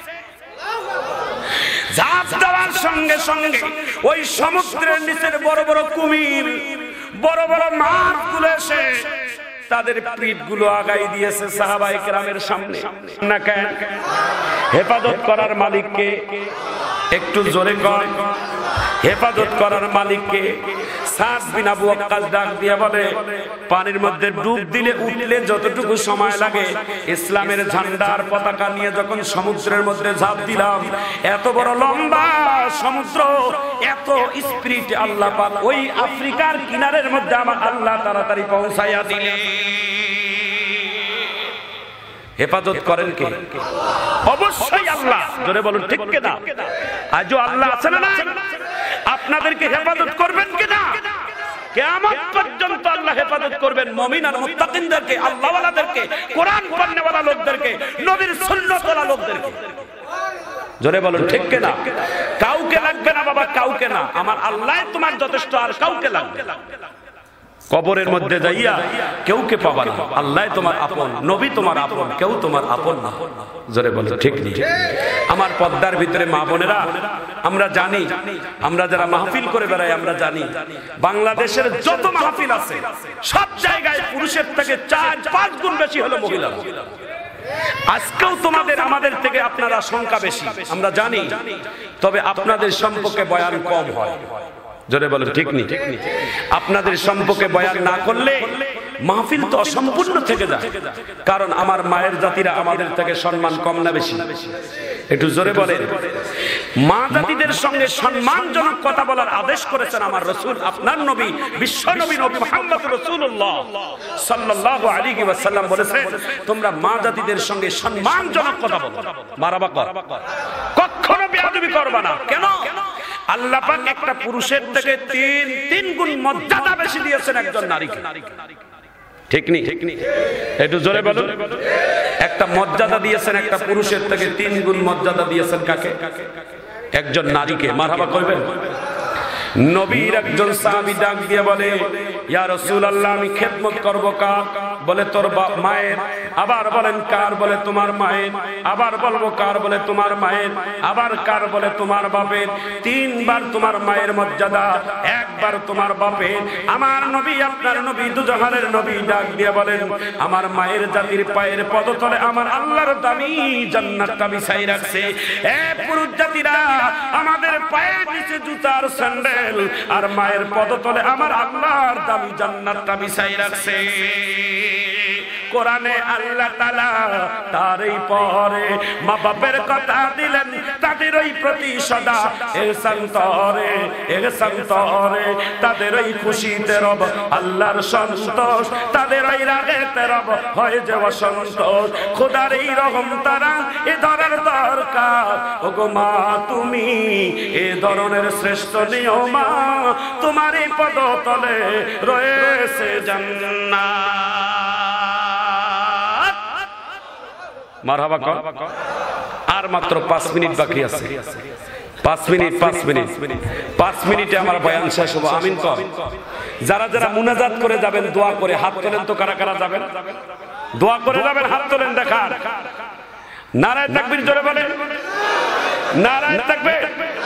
ঝাঁপ দেওয়ার সঙ্গে সঙ্গে ওই সমুদ্রের নিচের বড় বড় কুমির, বড় বড় মাছগুলো এসে তাদের পিঠগুলো আগাই দিয়েছে সাহাবায়ে কেরামের সামনে। না কেন? হেফাজত করার মালিককে একটু জোরে কর। হেফাজত করার মালিককে। সাদ বিন আবু ওয়াক্কাস ডাক দিয়ে বলে, পানির মধ্যে ডুব দিলে উঠলে যতটুকু সময় লাগে, ইসলামের ঝান্ডার পতাকা নিয়ে যখন সমুদ্রের মধ্যে ঝাঁপ দিলাম, এত বড় লম্বা সমুদ্র, এত স্পিরিট আল্লাহ পাক ওই আফ্রিকার কিনারের মধ্যে আমার আল্লাহ তাড়াতাড়ি পৌঁছাইয়া দিলে। হেফাজত করেন কে? অবশ্যই আল্লাহ। জোরে বলুন ঠিক কিনা? আজও আল্লাহ আছে না? আপনাদেরকে হেফাজত করবেন কিনা? কিয়ামত পর্যন্ত আল্লাহ হেফাজত করবেন মুমিন আর মুত্তাকিনদেরকে, আল্লাহওয়ালাদেরকে, কোরআন পড়নেওয়ালা লোকদেরকে, নবীর সুন্নতওয়ালা লোকদেরকে। জোরে বলুন ঠিক কিনা? কাউকে লাগবে না বাবা, কাউকে না। আমার আল্লাহ তোমার যথেষ্ট, আর কাউকে লাগবে না। কবরের মধ্যে যাইয়া কেউকে পাবা না, আল্লাহ তোমার আপন, নবী তোমার আপন, কেউ তোমার আপন না। জোরে বলো ঠিক নেই? আমার পর্দার ভিতরে মা বোনেরা, আমরা জানি, আমরা যারা মাহফিল করে বেড়াই আমরা জানি, বাংলাদেশের যত মাহফিল আছে সব জায়গায় পুরুষের থেকে চার পাঁচ গুণ বেশি হলো মহিলা। আজকেও তোমাদের আমাদের থেকে আপনারা সংখ্যা বেশি, আমরা জানি, তবে আপনাদের সম্পর্কে বয়ান কম হয়। জোরে বলেন ঠিক নেই? আপনাদের সম্পর্কে বয়ান না করলে মাহফিল তো অসম্পূর্ণ থেকে যায়। কারণ আমার মায়ের জাতিরা আমাদের থেকে সম্মান কম না বেশি? একটু জোরে বলেন। মা জাতিদের সঙ্গে সম্মানজনক কথা বলার আদেশ করেছেন আমার রাসূল, আপনার নবী, বিশ্ব নবী নবী মুহাম্মদ রাসূলুল্লাহ সাল্লাল্লাহু আলাইহি ওয়াসাল্লাম বলেছেন, তোমরা মা জাতিদের সঙ্গে সম্মানজনক কথা বলো। মারাবা কর, কখনো বেয়াদবি করবা না। কেন? আল্লাহ পাক একটা পুরুষের থেকে তিন তিন গুণ মর্যাদা বেশি দিয়েছেন একজন নারীকে। ঠিক নেই? একটু জোরে বলুন। একটা মর্যাদা দিয়েছেন একটা পুরুষের থেকে তিন গুণ মর্যাদা দিয়েছেন কাকে? একজন নারীকে। মারহাবা কইবেন? নবীর একজন সাহাবী ডাক দিয়ে বলে, ইয়া রাসূলুল্লাহ, আমি খেদমত করব কার? বলে তোর মায়ের। আবার বলেন কার? বলে তোমার মায়ের। আবার বলবো কার? বলে তোমার মায়ের। আবার কার? বলে তোমার বাপের। তিনবার তোমার মায়ের মর্যাদা, একবার তোমার বাপের। আমার নবী, আপনার নবী, দুজাহানের নবী ডাক দিয়ে বলেন, আমার মায়ের জাতির পায়ের পদতলে আমার আল্লাহর দামি জান্নাতটা বিছাই রাখছে। এ পুরুষ জাতিরা, আমাদের পায়ের নিচে জুতার স্যান্ডেল, আর মায়ের পদতলে আমার আল্লাহর দামি জান্নাতটা বিছাই রাখছে। কোরআনে আল্লাহ তাআলা তারই পরে মা বাপের কথা দিলেন। তাদের ওই প্রতি সদা ইহসান তরে ইহসান তরে তাদের ওই খুশিতে রব আল্লাহর সন্তোষ তাদের ওই রাগেতে রব হয় যে অসন্তোষ খোদার এই রহম তারা এ ধরার দরকার ওগো মা তুমি এ ধরনের শ্রেষ্ঠ নিয়মা তোমার এই পদতলে রয়েছে জান্নাত মারহাবা কর আর মাত্র পাঁচ মিনিট বাকি আছে পাঁচ মিনিট পাঁচ মিনিট পাঁচ মিনিটে আমার বয়ান শেষ হবো আমিন কর যারা যারা মুনাজাত করে যাবেন দোয়া করে হাত তোলেন তো কারা কারা যাবেন দোয়া করে যাবেন হাত তোলেন দেখান নারায়ে তাকবীর জোরে বলেন নারায়ে তাকবীর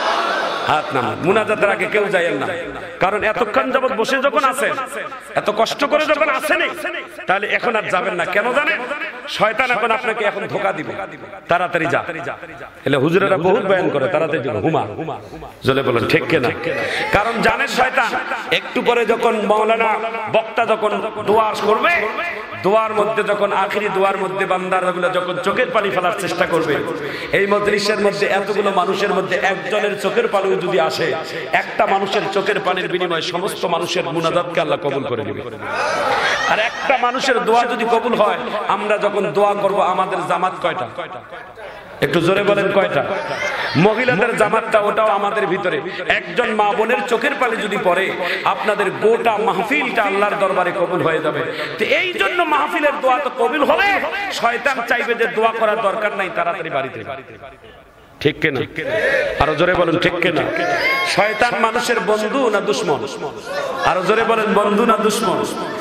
হাত নামান মুনাজাতের আগে কেউ যায়েন না কারণ এতক্ষণ যাবত বসে যখন আছেন এত কষ্ট করে যখন আছেন তাহলে এখন আর যাবেন না কেন জানেন শয়তান এখন আপনাকে এখন ধোঁকা দিবে তাড়াতাড়ি যা এলে হুজুরেরা বহুত বয়ান করে তাড়াতাড়ি হুমা জলে বলেন ঠিক কিনা কারণ জানে শয়তান একটু পরে যখন মাওলানা বক্তা যখন দোয়া করবে দোয়ার মধ্যে যখন আখেরি দোয়ার মধ্যে বান্দারগুলো যখন চোখের পানি ফেলার চেষ্টা করবে এই মজলিসের মধ্যে এতগুলো মানুষের মধ্যে একজনের চোখের পানি যদি আসে একটা মানুষের চোখের পানির বিনিময়ে সমস্ত মানুষের মুনাজাতকে আল্লাহ কবুল করে নেবে আর একটা মানুষের দোয়া যদি কবুল হয় আমরা যখন দোয়া করব আমাদের জামাত কয়টা একটু জোরে বলেন কয়টা মহিলাদের জামাতটা ওটাও আমাদের ভিতরে একজন মা বোনের চোখের পানি যদি পড়ে আপনাদের গোটা মাহফিলটা আল্লাহর দরবারে কবুল হয়ে যাবে তো এই জন্য মাহফিলের দোয়া তো কবুল হবে শয়তান চাইবে যে দোয়া করার দরকার নাই তাড়াতাড়ি বাড়িতে ঠিক কিনা আরো জোরে বলেন ঠিক কিনা শয়তান মানুষের বন্ধু না দুশমন আরো জোরে বলেন বন্ধু না দুশমন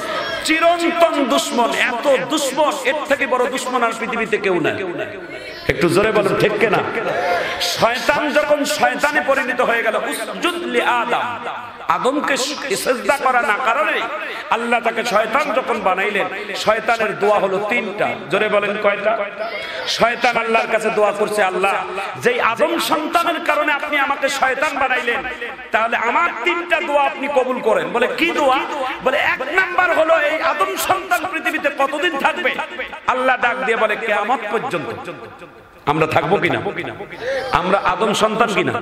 চিরন্তন দুশমন এত দুশমন এর থেকে বড় দুশমন আর পৃথিবীতে কেউ নাই একটু জোরে বলেন ঠিক কিনা শয়তান যখন শয়তানে পরিণত হয়ে গেল উসজুদ লি আদম আদমকে সিজদা করা না কারণে আল্লাহ তাকে শয়তান যখন বানাইলেন শয়তানের দোয়া হলো তিনটা জোরে বলেন কয়টা শয়তান আল্লাহর কাছে দোয়া করছে আল্লাহ যেই আদম সন্তানের কারণে আপনি আমাকে শয়তান বানাইলেন তাহলে আমার তিনটা দোয়া আপনি কবুল করেন বলে কি দোয়া বলে এক নাম্বার হলো এই আদম সন্তান পৃথিবীতে কতদিন থাকবে আল্লাহ ডাক দিয়ে বলে কিয়ামত পর্যন্ত আমরা থাকবো কিনা আমরা আদম সন্তান কিনা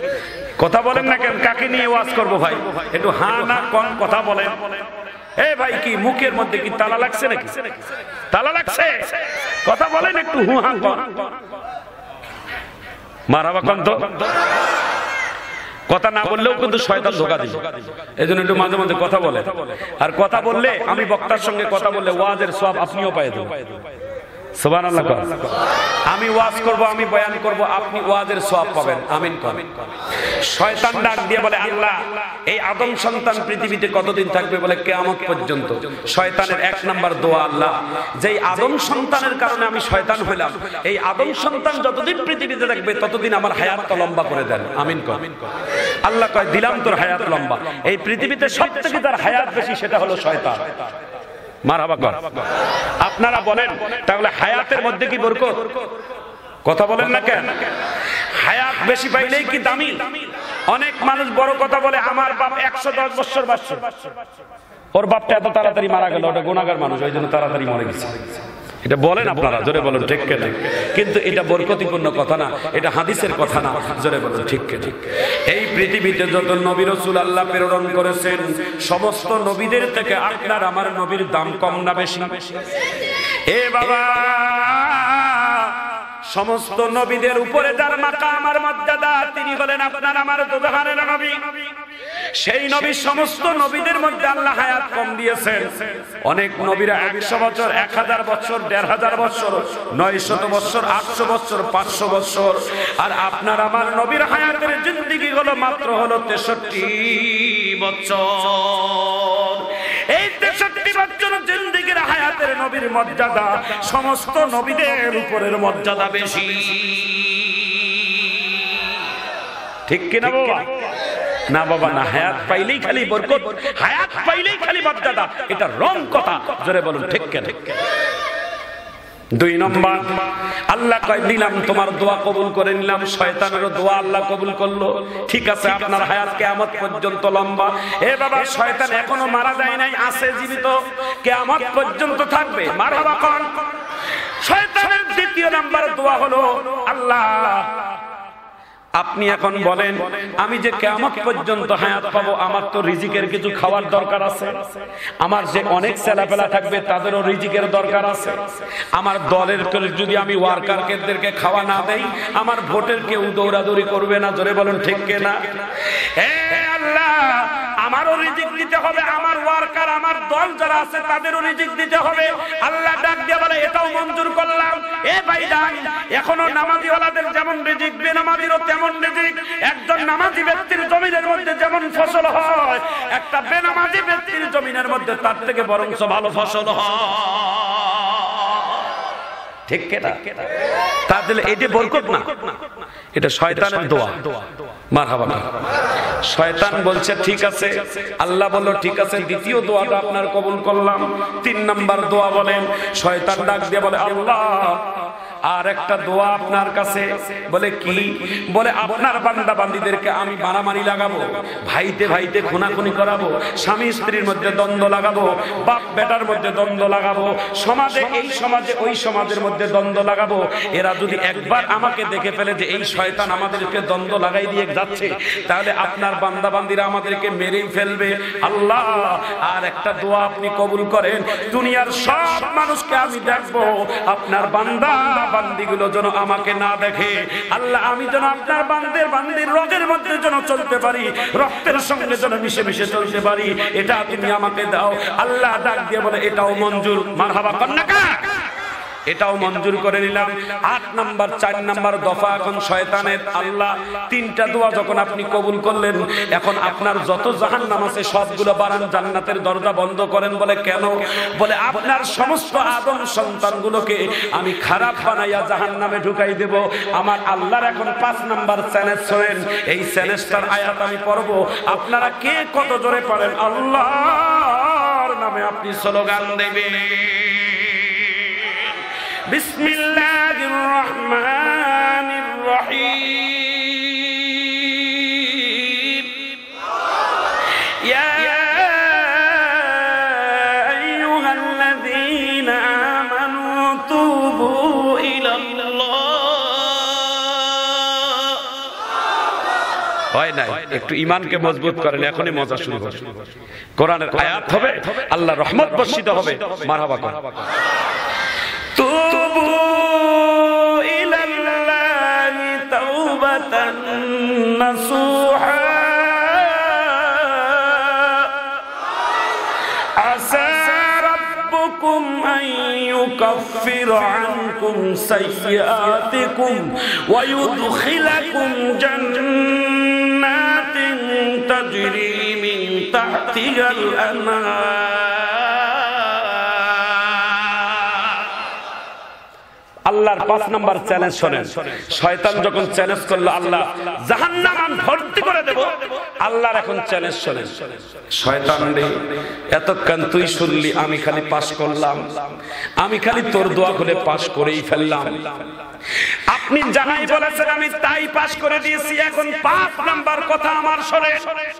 কথা বলেন না কেন কাকে নিয়ে ওয়াজ করবো ভাই একটু হ্যাঁ না কম কথা বলেন এ ভাই কি মুখের মধ্যে কি তালা লাগছে নাকি তালা লাগছে কথা বলেন একটু হু হা কন মারাবা কন তো কথা না বললেও কিন্তু শয়তান ধোঁকা দিবে এজন্য একটু মাঝে মাঝে কথা বলে আর কথা বললে আমি বক্তার সঙ্গে কথা বললে ওয়াজের সওয়াব আপনিও পেয়ে যাবেন সুবহানাল্লাহ আমি ওয়াজ করব আমি বয়ান করব আপনি ওয়াজের সওয়াব পাবেন আমিন করেন শয়তান ডাক দিয়ে বলে আল্লাহ এই আদম সন্তান পৃথিবীতে কতদিন থাকবে বলে কিয়ামত পর্যন্ত শয়তানের এক নাম্বার দোয়া আল্লাহ যেই আদম সন্তানের কারণে আমি শয়তান হইলাম এই আদম সন্তান যতদিন পৃথিবীতে থাকবে ততদিন আমার হায়াতটা লম্বা করে দেন আমিন করেন আল্লাহ কয় দিলাম তোর হায়াত লম্বা এই পৃথিবীতে সবথেকে যার হায়াত বেশি সেটা হলো শয়তান মারহাবা কর আপনারা বলেন তাহলে হায়াতের মধ্যে কি বরকত কথা বলেন না কেন হায়াত বেশি পাইলেই কি দামি অনেক মানুষ বড় কথা বলে আমার বাপ একশো দশ বছর বাঁচছে ওর বাপটা এত তাড়াতাড়ি মারা গেল ওটা গুনাহগার মানুষ ওই জন্য তাড়াতাড়ি মরে গেছে এটা বলেন আপনারা জোরে বলেন ঠিক কে ঠিক কিন্তু এটা বরকতিপূর্ণ কথা না এটা হাদিসের কথা না জোরে বলেন ঠিক কে ঠিক এই পৃথিবীতে যত নবী রাসূল আল্লাহ প্রেরণ করেছেন সমস্ত নবীদের থেকে আপনার আমার নবীর দাম কম না বেশি এ বাবা সমস্ত নবীদের উপরে যার মাকাম আর মর্যাদা তিনি হলেন আপনার আমার দুজাহানের নবী সেই নবী সমস্ত নবীদের মধ্যে আল্লাহ হায়াত কম দিয়েছেন অনেক নবীরা একশো বছর এক হাজার বছর দেড় হাজার বছর নয়শত বছর আটশো বছর পাঁচশো বছর আর আপনার আমার নবীর হায়াতের জিন্দেগি হলো মাত্র হলো তেষট্টি বছর এই তেষট্টি বছর জিন্দেগির হায়াতের নবীর মর্যাদা সমস্ত নবীদের উপরের মর্যাদা বেশি ঠিক কিনা বাবা না বাবা না হায়াত পাইলেই খালি বরকত হায়াত পাইলেই খালি মর্যাদা এটা রং কথা জোরে বলুন ঠিক কিনা দুই নম্বর আল্লাহ কয় দিলাম তোমার দোয়া কবুল করে নিলাম শয়তানের দোয়া আল্লাহ কবুল করলো ঠিক আছে আপনার হায়াত কিয়ামত পর্যন্ত লম্বা এ বাবা শয়তান এখনো মারা যায় নাই আছে জীবিত কিয়ামত পর্যন্ত থাকবে মারহাবা কোন শয়তানের দ্বিতীয় নাম্বার দোয়া হলো আল্লাহ আপনি এখন বলেন আমি যে কিয়ামত পর্যন্ত হায়াত পাবো, আমার তো রিজিকের কিছু খাওয়ার দরকার আছে, আমার যে অনেক ছেলেপেলা থাকবে তাদেরও রিজিকের দরকার আছে, আমার দলের যদি আমি ওয়ার্কারদেরকে খাওয়া না দেই আমার ভোটের কেউ দৌড়াদৌড়ি করবে না। জোরে বলুন ঠিক কিনা? হে আল্লাহ, আমারও রিজিক দিতে হবে, আমার ওয়ার্কার আমার দল যারা আছে তাদেরও রিজিক দিতে হবে। আল্লাহ ডাক দিয়ে বলে এটাও মঞ্জুর করলাম। এ ভাইজান, এখনো নামাজি ওয়ালাদের যেমন রিজিক, বেনামাজিরও তেমন রিজিক। একজন নামাজি ব্যক্তির জমিনের মধ্যে যেমন ফসল হয়, একটা বেনামাজি ব্যক্তির জমিনের মধ্যে তার থেকে বরঞ্চ ভালো ফসল হয়। ঠিক কিনা? তাহলে এটা বরকত না, এটা শয়তানের দোয়া। মারহাবা। শয়তান বলছে ঠিক আছে, আল্লাহ বলল ঠিক আছে, দ্বিতীয় দোয়াটা আপনার কবুল করলাম। তিন নাম্বার দোয়া বলেন, শয়তান ডাক দিয়ে বলে আল্লাহ আর একটা দোয়া আপনার কাছে। বলে কি? বলে আপনার বান্দা বান্দীদেরকে আমি মারামারি লাগাবো, ভাইতে ভাইতে খুনাখুনি করাবো, স্বামী স্ত্রীর মধ্যে দ্বন্দ্ব লাগাবো, বাপ বেটার মধ্যে দ্বন্দ্ব লাগাবো, সমাজে এই সমাজে ওই সমাজের মধ্যে দ্বন্দ্ব লাগাবো। এরা যদি একবার আমাকে দেখে ফেলে যে এই শয়তান আমাদেরকে দ্বন্দ্ব লাগাই দিয়ে যাচ্ছে, তাহলে আপনার বান্দা বান্দীরা আমাদেরকে মেরেই ফেলবে। আল্লাহ আর একটা দোয়া আপনি কবুল করেন, দুনিয়ার সব মানুষকে আমি দেখবো, আপনার বান্দা বান্দিগুলো যেন আমাকে না দেখে। আল্লাহ আমি যেন আপনার বান্দের বান্দির রোগের মধ্যে যেন চলতে পারি, রক্তের সঙ্গে যেন মিশে মিশে চলতে পারি, এটা তুমি আমাকে দাও। আল্লাহ ডাক দিয়ে বলে এটাও মঞ্জুর। মারহাবা কন্যাকা, এটাও মঞ্জুর করে নিলাম। আট নাম্বার চার নাম্বার দফা এখন শয়তানের। আল্লাহ তিনটা দোয়া যখন আপনি কবুল করলেন, এখন আপনার যত জাহান্নাম আছে সবগুলো বাড়ান, জান্নাতের দরজা বন্ধ করেন। বলে কেন? বলে আপনার সমস্ত আদম সন্তানগুলোকে আমি খারাপ বানাইয়া জাহান্নামে ঢুকাই দেব। আমার আল্লাহর এখন পাঁচ নাম্বার চ্যালেঞ্জ শোনেন, এই চ্যালেঞ্জটার আয়াত আমি পড়ব, আপনারা কে কত জোরে পারেন আল্লাহর নামে আপনি স্লোগান দেবেন। বিসমিল্লাহির রহমানির রহিম। ইয়া আইয়ুহাল্লাযীনা আমানু তুবু ইলাল্লাহ। হয় নাই, একটু ঈমানকে মজবুত করেন, এখনই মজা শুরু হবে। কোরআনের আয়াত হবে, আল্লাহর রহমত বর্ষিত হবে। মারহাবা কর। তুবু ইলাল্লাহি তাওবাতান নাসুহা আসা রাব্বুকুম আন ইউকাফিরা আনকুম সাইয়্যাতিকুম ওয়া ইউদখিলাকুম জান্নাতিন তাজরি মিন তাহতিহাল আনহার। আল্লাহর পাঁচ নাম্বার চ্যালেঞ্জ শোনেন। শয়তান যখন চ্যালেঞ্জ করলো আল্লাহ জাহান্নাম ভর্তি করে দেব, আল্লাহর এখন চ্যালেঞ্জ শোনেন। শয়তান রে, এতক্ষণ তুই শুনলি আমি খালি পাস করলাম, আমি খালি তোর দোয়া করে পাস করেই ফেললাম, আপনি জানাই বলেছেন আমি তাই পাস করে দিয়েছি, এখন পাঁচ নাম্বার কথা আমার শোনে।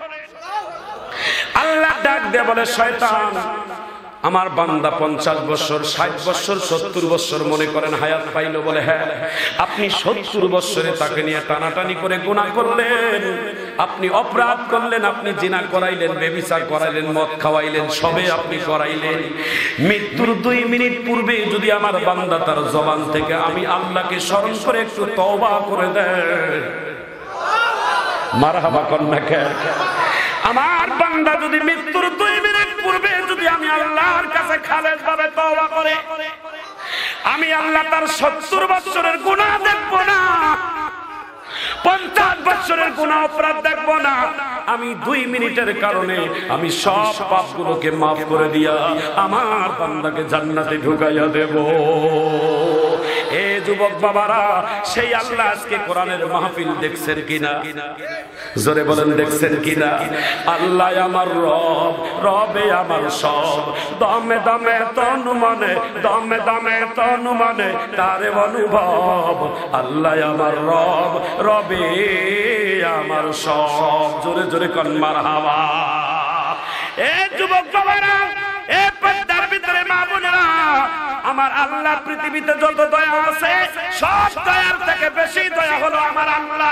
আল্লাহ ডাক দিয়ে বলে শয়তান, আমার বান্দা পঞ্চাশ বছর ষাট বছর সত্তর বছর মনে করেন হায়াত পাইল। বলে হ্যাঁ, আপনি সত্তর বছরে তাকে নিয়ে টানাটানি করে গুনাহ করলেন, আপনি অপরাধ করলেন, আপনি জিনা করাইলেন, ব্যভিচার করাইলেন, মদ খাওয়াইলেন, সবে আপনি করাইলেন। মৃত্যুর দুই মিনিট পূর্বে যদি আমার বান্দা তার জবান থেকে আমি আল্লাহকে স্মরণ করে একটু তওবা করে দেয়, মারহাবা কন্যাকে, আমার বান্দা যদি মৃত্যুর দুই মিনিট পূর্বে যদি আমি আল্লাহর কাছে খালেস ভাবে তওবা করে, আমি আল্লাহ তার সত্তর বছরের গুনাহ দেখব না, পঞ্চাশ বছরের গুনাহ অপরাধ দেখব না, আমি দুই মিনিটের কারণে আমি সব পাপগুলোকে মাফ করে দিয়া আমার বান্দাকে জান্নাতে ঢুকাইয়া দেব। এ যুবক বাবারা, সেই আল্লাহ আজকে কোরআনের মাহফিল দেখছেন কিনা? জোরে বলেন দেখছেন কিনা? আল্লাহ আমার রব, রবে আমার সব, দমে দমে তনু মনে, দমে দমে তনু মনে তারে অনুভব। আল্লাহ আমার রব, রবে আমার সব। জোরে জোরে কোন মারহাবা। এ যুবক বাবারা, এ পর্দার ভিতরে মা বোনেরা, আমার আল্লাহ পৃথিবীতে যত দয়া আছে সব দয়ার থেকে বেশি দয়া হলো আমার আল্লাহ।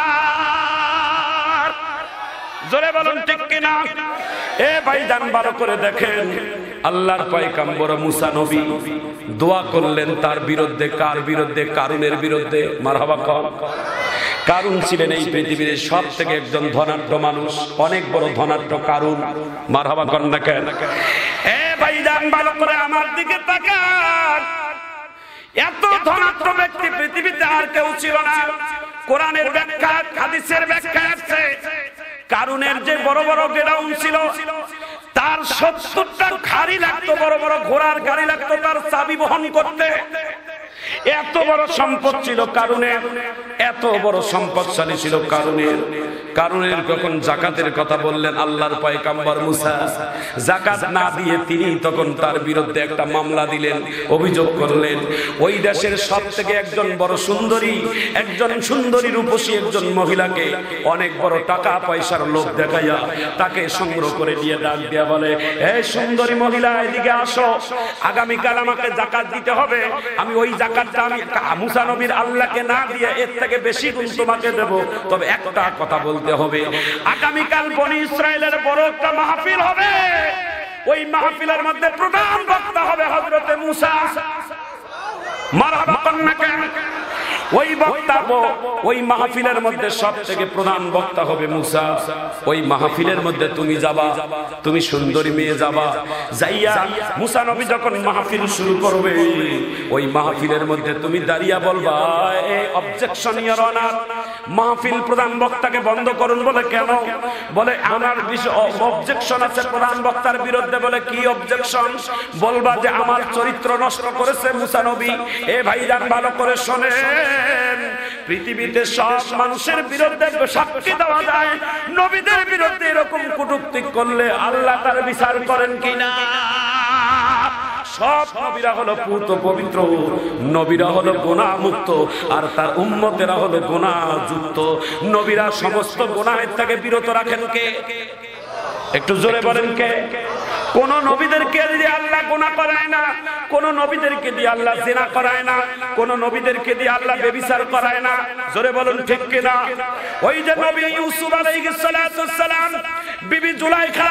জোরে বলুন ঠিক কিনা? এ ভাইজান ভালো করে দেখেন, আল্লাহর পয়গম্বর মুসা নবী দোয়া করলেন তার বিরুদ্ধে। কার বিরুদ্ধে? কারুনের বিরুদ্ধে। মারহাবা কর। কারুন ছিলেন এই পৃথিবীর সব থেকে একজন ধনাঢ্য মানুষ, অনেক বড় ধনাঢ্য কারুন। মারহাবা কর না কেন? এ ভাইজান ভালো করে আমার দিকে তাকান, এত ধনাঢ্য ব্যক্তি পৃথিবীতে আর কেউ ছিল না। কোরআনের ব্যাখ্যা, হাদিসের ব্যাখ্যা আছে, কারুনের যে বড় বড় গোডাউন ছিল, তার সত্তরটা গাড়ি লাগতো, বড় বড় ঘোড়ার গাড়ি লাগতো তার চাবি বহন করতে। এত বড় সম্পদ ছিল কারুনের, এত বড় সম্পদশালী ছিল কারুনের। কারুনের যখন যাকাতের কথা বললেন আল্লাহর পয়গম্বর মুসা, যাকাত না দিয়ে তিনি তখন তার বিরুদ্ধে একটা মামলা দিলেন, অভিযোগ করলেন। ওই দেশের সব থেকে একজন বড় সুন্দরী, একজন সুন্দরী রূপসী একজন মহিলাকে অনেক বড় টাকা পয়সার লোভ দেখাইয়া তাকে সংগ্রহ করে দিয়ে ডাক দিয়া বলে, এই সুন্দরী মহিলা এদিকে আসো, আগামীকাল আমাকে যাকাত দিতে হবে। আমি ওই যাকাতটা আমি মুসা নবীর আল্লাহকে না দিয়ে এর থেকে বেশি গুণ তোমাকে দেব, তবে একটা কথা বলতে হবে, আগামীকাল বনি ইসরায়েলের বড় একটা মাহফিল হবে, ওই মাহফিলের মধ্যে প্রধান বক্তা হবে হযরতে মুসা। মারহাবা কন্যা কেন? ওই বক্তা, ওই মাহফিলের মধ্যে সব থেকে প্রধান বক্তা হবে মুসা। ওই মাহফিলের মধ্যে তুমি যাবা, তুমি সুন্দরী মেয়ে যাবা, যাইয়া মুসা নবী যখন মাহফিল শুরু করবে ওই মাহফিলের মধ্যে তুমি দাঁড়িয়ে বলবা, এই অবজেকশন ইওর অনার, মাহফিল প্রধান বক্তাকে বন্ধ করুন। বলে কেন? বলে আমার অবজেকশন আছে প্রধান বক্তার বিরুদ্ধে। বলে কি অবজেকশন? বলবা যে আমার চরিত্র নষ্ট করেছে মুসা নবী। এ ভাইজান ভালো করে শোনেন, পৃথিবীতে সব মানুষের বিরুদ্ধে সাক্ষী দেওয়া যায়, নবীদের বিরুদ্ধে এরকম কটূক্তি করলে আল্লাহ তার বিচার করেন কিনা? সব নবীরা হলো পূত পবিত্র, নবীরা হলো গুনাহ মুক্ত, আর তার উম্মতেরা হলো গুনাহ যুক্ত। নবীরা সমস্ত গুনাহের থেকে বিরত রাখেন কে? একটু জোরে বলেন কে? কোন নবীদেরকে দিয়ে আল্লাহ গুনাহ করায় না, কোন নবীদেরকে দিয়ে আল্লাহ জিনা করায় না, কোন নবীদেরকে দিয়ে আল্লাহ ব্যভিচার করায় না। জোরে বলুন ঠিক কিনা? ওই যে নবী ইউসুফ আলাইহিস সালাতু সালাম বিবি জুলাইখা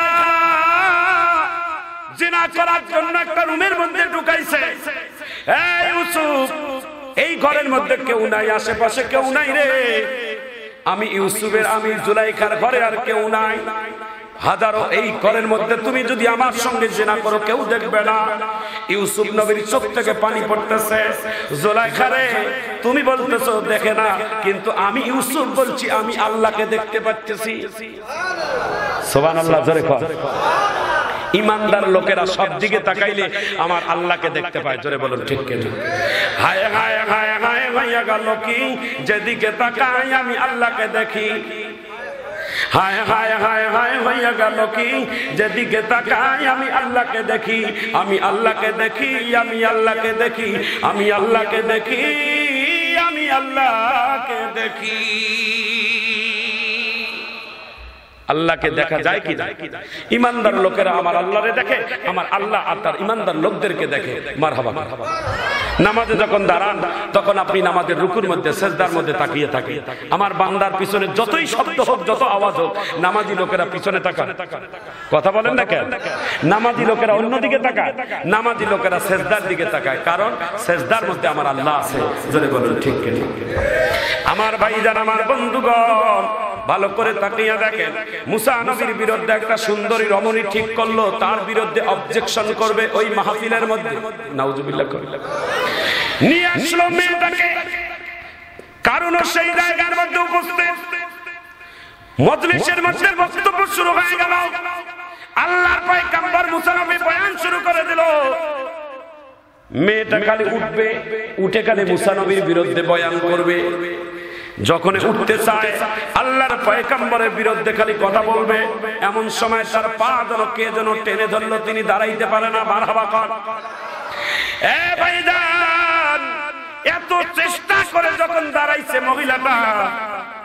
জিনা করার জন্য একটা রুমের মধ্যে ঢুকাইছে। এই ইউসুফ, এই ঘরের মধ্যে কেউ নাই, আশেপাশে কেউ নাই রে, আমি ইউসুফের, আমি জুলাইখার ঘরে আর কেউ নাই। হাজারো এই ঘরের মধ্যে তুমি যদি আমার সঙ্গে জিনা করো কেউ দেখবে না। ইউসুফ নবীর চোখ থেকে পানি পড়তেছে। জুলাইখা রে, তুমি বলতেছো দেখে না, কিন্তু আমি ইউসুফ বলছি আমি আল্লাহকে দেখতে পাচ্ছি। সুবহানাল্লাহ, জোরে কর। ইমানদার লোকেরা সব দিকে তাকাইলে আমার আল্লাহকে দেখতে পায়। জোরে বলুন ঠিক কিনা? হায় হায় হায় হায় হইয়া গেল কি, যেদিকে তাকাই আমি আল্লাহকে দেখি। হায় হায় হায় হায় হইয়া গেল কি, যেদিকে তাকাই আমি আল্লাহকে দেখি, আমি আল্লাহকে দেখি, আমি আল্লাহকে দেখি, আমি আল্লাহকে দেখি, আমি আল্লাহকে দেখি। আল্লাহকে দেখা যায় কি? ইমানদার লোকেরা আমার আল্লাহরে দেখে, আমার আল্লাহ আর তার ইমানদার লোকদেরকে দেখে। মারহাবা। নামাজে যখন দাঁড়ান তখন আপনি নামাজের রুকুর মধ্যে, সেজদার মধ্যে তাকিয়ে থাকে। আমার বান্দার পিছনে যতই শব্দ হোক, যত আওয়াজ হোক, নামাজি লোকেরা পিছনে তাকায়। কথা বলেন না কেন? নামাজি লোকেরা অন্যদিকে তাকায়, নামাজি লোকেরা সেজদার দিকে তাকায়, কারণ সেজদার মধ্যে আমার আল্লাহ আছে। জোরে বলুন ঠিক কিনা? আমার ভাইজান, আমার বন্ধুগণ, ভালো করে তাকিয়ে দেখেন, মুসা নবীর বিরুদ্ধে একটা সুন্দরী রমণী ঠিক করলো, তার বিরুদ্ধে অবজেকশন করবে ওই মাহফিলের মধ্যে। নাউজুবিল্লাহ নিয়ে আসলো মেয়েটাকে, কারণ সেই জায়গার মধ্যে উপস্থিত। মজলিসের মধ্যে বক্তব্য শুরু হয়ে গেল। আল্লাহর পয়গম্বর মুসা নবী বয়ান শুরু করে দিল। মেয়েটা খালি উঠবে, উঠে খালি মুসা নবীর বিরুদ্ধে বয়ান করবে। যখন উঠতে চায় আল্লাহর পয়গম্বরের বিরুদ্ধে খালি কথা বলবে, এমন সময় তার পা যেন কে যেন টেনে ধরলো, তিনি দাঁড়াইতে পারে না। মারহাবা কর। এ ভাইজান, এত চেষ্টা করে যখন দাঁড়াইছে মহিলাটা,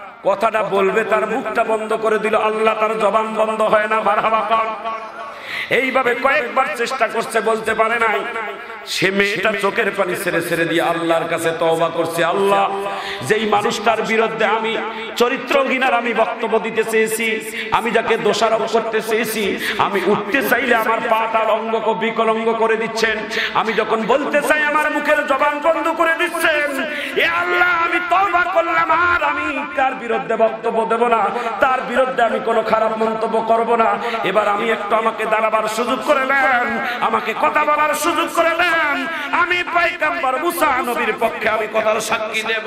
কথাটা বলবে তার মুখটা বন্ধ করে দিল, আল্লাহ তার জবান বন্ধ হয় না। মারহাবা কর। এইভাবে কয়েকবার চেষ্টা করছে, বলতে পারে নাই। সে মেয়েটা চোখের পানি ছেড়ে ছেড়ে দিয়ে আল্লাহর কাছে তওবা করছে, আল্লাহ যেই মানুষটার বিরুদ্ধে আমি চরিত্রহীনার আমি বক্তব্য দিতে চেয়েছি, আমি যাকে দোষারোপ করতে চেয়েছি, আমি উঠতে চাইলে আমার পাটা অঙ্গ বিকলঙ্গ করে দিচ্ছেন, আমি যখন বলতে চাই আমার মুখের জবান বন্ধ করে দিচ্ছেন। এ আল্লাহ, আমি তওবা করলাম, আর আমি তার বিরুদ্ধে বক্তব্য দেব না, তার বিরুদ্ধে আমি কোনো খারাপ মন্তব্য করব না। এবার আমি একটু আমাকে দাঁড়াবার সুযোগ করে দেন, আমাকে কথা বলার সুযোগ করে দেন, আমি পয়গম্বর মুসা নবীর পক্ষে আমি কথার সাক্ষী দেব।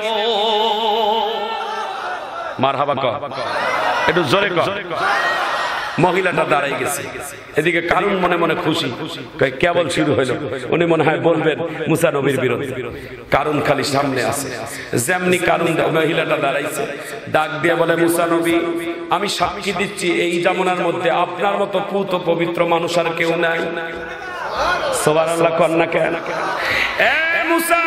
মারহাবা কর, একটু জোরে কর। মহিলাটা দাঁড়াই গেছে, এদিকে কারণ মনে মনে খুশি, কেবল শুরু হইল, উনি মনে হয় বলবেন মুসা নবীর বিরুদ্ধে। কারণ খালি সামনে আছে, যেমনি কারণ মহিলাটা দাঁড়াইছে, ডাক দিয়ে বলে, মুসা নবী, আমি সাক্ষী দিচ্ছি এই জামানার মধ্যে আপনার মতো পুত পবিত্র মানুষ আর কেউ নাই। সুবহানাল্লাহ কন্যা কেন? এ মুসা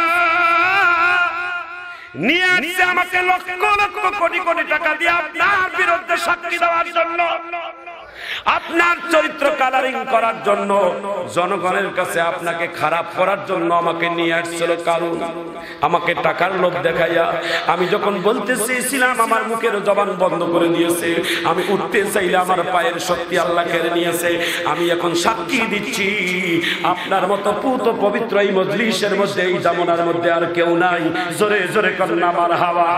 নিয়ে আসছে আমাকে লক্ষ লক্ষ কোটি কোটি টাকা দিয়ে আপনার বিরুদ্ধে সাক্ষী দেওয়ার জন্য, আপনার চরিত্র কালারিং করার জন্য, জনগণের কাছে আপনাকে খারাপ করার জন্য আমাকে নিয়ে আসছিল। কারণ আমাকে টাকার লোভ দেখাইয়া আমি যখন বলতে চেয়েছিলাম আমার মুখের জবান বন্ধ করে দিয়েছে, আমি উঠতে চাইলে আমার পায়ের শক্তি আল্লাহ কেড়ে নিয়েছে। আমি এখন সাক্ষী দিচ্ছি আপনার মতো পুত পবিত্র এই মজলিসের মধ্যে, এই জামানার মধ্যে আর কেউ নাই। জোরে জোরে কন্যা মারহাবা।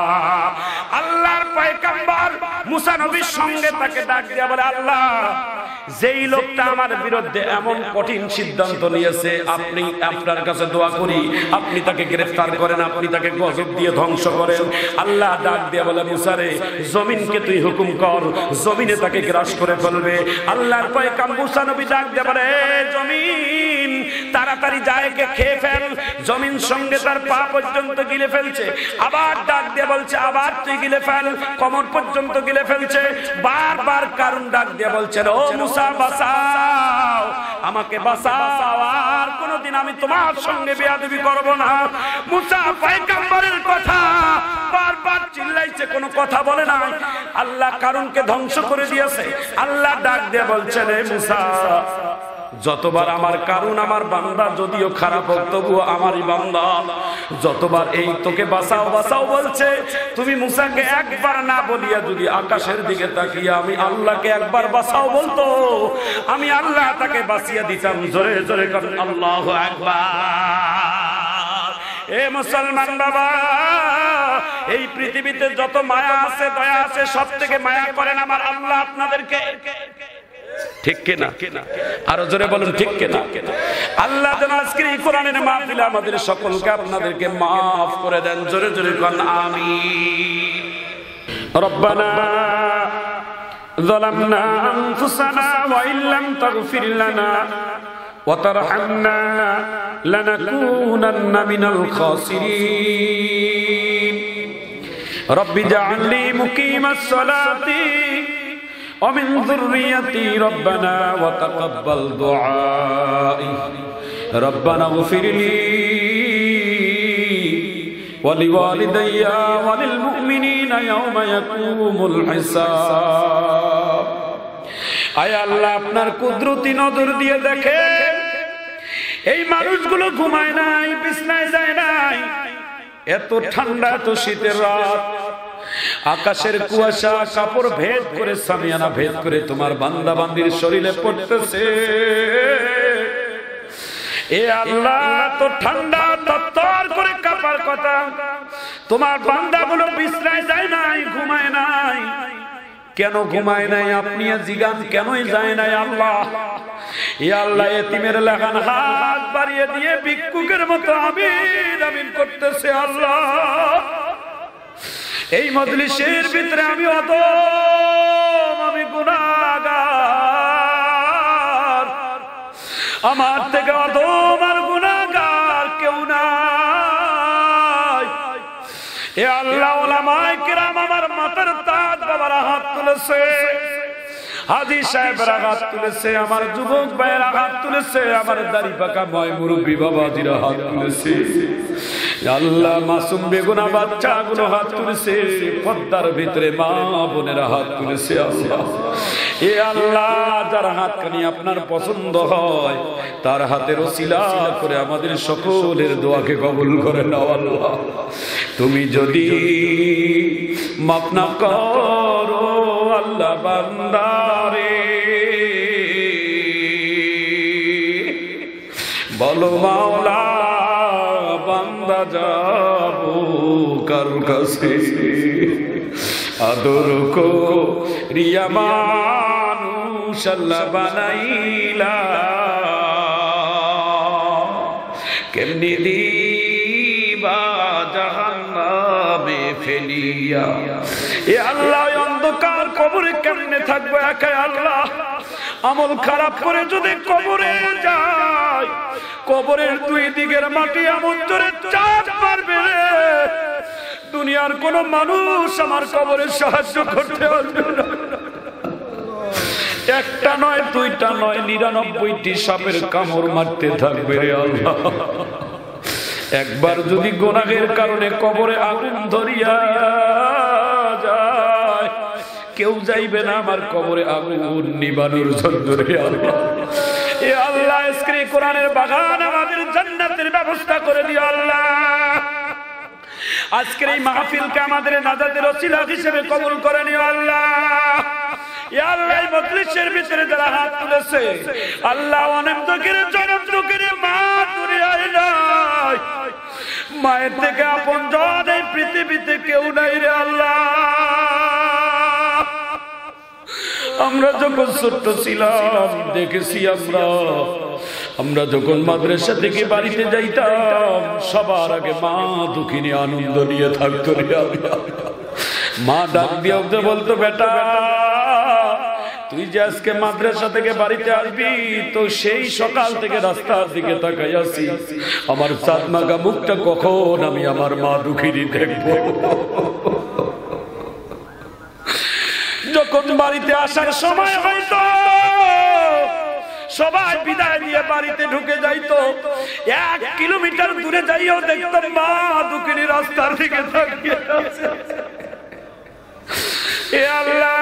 আল্লাহর পয়গম্বর মুসা নবীর সঙ্গে তাকে ডাক দিয়া বলে, আল্লাহ যেই লোকটা আমার বিরুদ্ধে এমন কঠিন সিদ্ধান্ত নিয়েছে, আপনি আপনার কাছে দোয়া করি আপনি তাকে গ্রেফতার করেন, আপনি তাকে গজব দিয়ে ধ্বংস করেন। আল্লাহ ডাক দিয়ে বলে, মুসা রে, জমিনকে তুই হুকুম কর, জমিনে তাকে গ্রাস করে ফেলবে। আল্লাহর পয়গম্বর মুসা নবী ডাক দিয়ে বলে, জমিন তাড়াতাড়ি জায়কে খেয়ে ফেল। জমিন সঙ্গে তার পা পর্যন্ত গিলে ফেলছে, আবার ডাক দিয়ে বলছে, আবার তুই গিলে ফেল, কোমর পর্যন্ত গিলে ফেলছে। বারবার কারণ ডাক দিয়ে বলছেন, ও মুসা বাঁচাও, আমাকে বাঁচাও, আর কোনদিন আমি তোমার সঙ্গে বেয়াদবি করব না। মুসা পয়গম্বরের কথা বারবার চিল্লাইছে, কোনো কথা বলে না। আল্লাহ কারণকে ধ্বংস করে দিয়েছে। আল্লাহ ডাক দিয়ে বলছেন, হে মুসা, যতবার আমার কারণ আমার বান্দা যদিও খারাপ হোক তবুও আমারই বান্দা, যতবার এই তোকে বাঁচাও বাঁচাও বলছে, তুমি মুসাকে একবার না বলিয়া যদি আকাশের দিকে তাকিয়ে আমি আল্লাহকে একবার বাঁচাও বলতো, আমি আল্লাহ তাকে বাঁচিয়ে দিতাম। জোরে জোরে করেন আল্লাহু আকবার। এ মুসলমান বাবা, এই পৃথিবীতে যত মায়া আছে দয়া আছে, সব থেকে মায়া করেন আমার আল্লাহ আপনাদেরকে। ঠিক কিনা? আরো জোরে বলুন ঠিক কিনা? আল্লাহ যেন আজকের এই কোরআনের মাহফিলে আমাদের সকলকে আপনাদেরকে মাফ করে দেন। জোরে জোরে বলুন আমিন। রব্বানা যালামনা আনফুসানা ওয়া ইল্লাম তাগফির লানা ওয়া তারহামনা লানাকুনান্না মিনাল খাসিরিন। রব্বি জাআলনি মুকিমাস সালাতি ومن ذريتي ربنا وتقبل دعائي ربنا اغفر لي ولوالدي وللمؤمنين يوم يقوم الحساب। আয় আল্লাহ, আপনার কুদরতি নজর দিয়ে দেখেন, এই মানুষগুলো ঘুমায় নাই, বিছনায় যায় নাই, এত ঠান্ডা, এত শীতের রাত, আকাশের কুয়াশা কাপড় ভেদ করে, সামিয়ানা ভেদ করে তোমার বান্দা বান্দির শরীরে পড়তেছে। এ আল্লাহ, তো ঠান্ডা তত্তর করে কাঁপার কথা, তোমার বান্দাগুলো বিছনায় যায় নাই, ঘুমায় নাই। কেন ঘুমায় নাই আপনি জিগান, কেনই যায় নাই আল্লাহ? এ আল্লাহ, এতিমের লাগান হাত বাড়িয়ে দিয়ে ভিক্ষুকের মতো আমিন আমিন করতেছে। আল্লাহ, এই মজলিসের ভিতরে আমি অদম, আমি গুনাহগার, আমার থেকে অদম আর গুনাহগার কেউ নাই। এ আল্লাহ, উলামায়ে কিরাম আমার মাথার তাজ বাবারা হাত তুলেছে, হাজী সাহেবরা হাত তুলেছে, আমার যুবক ভাইয়েরা হাত তুলেছে, আমার দাড়ি পাকা ময় মুরব্বী বাবাজিরা হাত তুলেছে। আল্লাহ, মাসুম বেগুনা বাচ্চাগুলো হাত তুলেছে, পর্দার ভিতরে মা বোনেরা হাত তুলেছে। আল্লাহ, এ আল্লাহ যার হাতখানি আপনার পছন্দ হয় তার হাতের ওসিলা করে আমাদের সকলের দোয়াকে কবুল করে নাও আল্লাহ। তুমি যদি মাফ না করো আল্লাহ বান্দারে, বলো মাওলা বান্দা যাবো কার কাছে, আদর কো রিয়া মানুষ আল্লাহ বানাইলা, কেমনি দিবা জাহান্নামে ফেলিয়া। এ আল্লাহ অন্ধকার কবরে কেমনে থাকবো একা আল্লাহ, আমল খারাপ করে যদি কবরে যায়, কবরের দুই দিকের মাটি এমন জোরে চাপ মারবে রে, দুনিয়ার কোন মানুষ আমার কবরে সাহায্য করতে আসবে না। একটা নয় দুইটা নয় নিরানব্বইটি সাপের কামড় মারতে থাকবে রে আল্লাহ। একবার যদি গুনাহের কারণে কবরে আগুন ধরিয়া যায়, কেউ যাইবে না আমার কবরে আগুন নিবানোর জন্য রে আল্লাহ। এ আল্লাহ আজকে কোরআনের বাগান আমাদের জান্নাতের ব্যবস্থা করে দিও আল্লাহ। আজকের এই মাহফিলকে আমাদের নাজাতের ওসিলা হিসেবে কবুল করে নিও আল্লাহ। ইয়া আল্লাহ এই মজলিসের ভিতরে যারা হাত তুলেছে আল্লাহ, অনেক দুঃখের জনম দুঃখের মা দুনিয়ায় নাই, মায়ের থেকে আপনজন এই পৃথিবীতে কেউ নাই রে আল্লাহ। আমরা যখন ছোট্ট ছিলাম দেখেছি, আমরা আমরা যখন মাদ্রাসা থেকে বাড়িতে যাইতাম সবার আগে মা দুঃখিনী আনন্দ নিয়ে থাকতো, মা ডাক দিয়ে বলতো, বেটা তুই যে আজকে মাদ্রাসা থেকে বাড়িতে আসবি, তো সেই সকাল থেকে রাস্তার দিকে তাকাই আছি, আমার চাঁদ মাগা মুখটা কখন আমি আমার মা দুঃখিনী দেখবো। যখন বাড়িতে আসার সময় হয়তো সবাই বিদায় দিয়ে বাড়িতে ঢুকে যাইতো, এক কিলোমিটার দূরে যাইও দেখতাম মা দুঃখিনী রাস্তার দিকে তাকিয়ে আছে। এ আল্লাহ,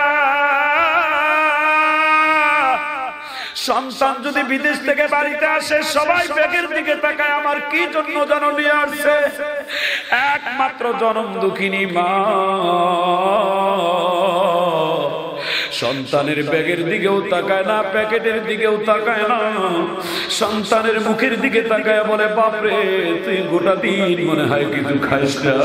সন্তান যদি বিদেশ থেকে বাড়িতে আসে সবাই ব্যাগের দিকে তাকায়, আমার কি জন্য যেন নিয়ে আসছে, একমাত্র জনম দুঃখিনী মা সন্তানের ব্যাগের দিকেও তাকায় না, প্যাকেটের দিকেও তাকায় না, সন্তানের মুখের দিকে তাকায় বলে, বাপরে তুই গোটা দিন মনে হয় কিছু খাইস না।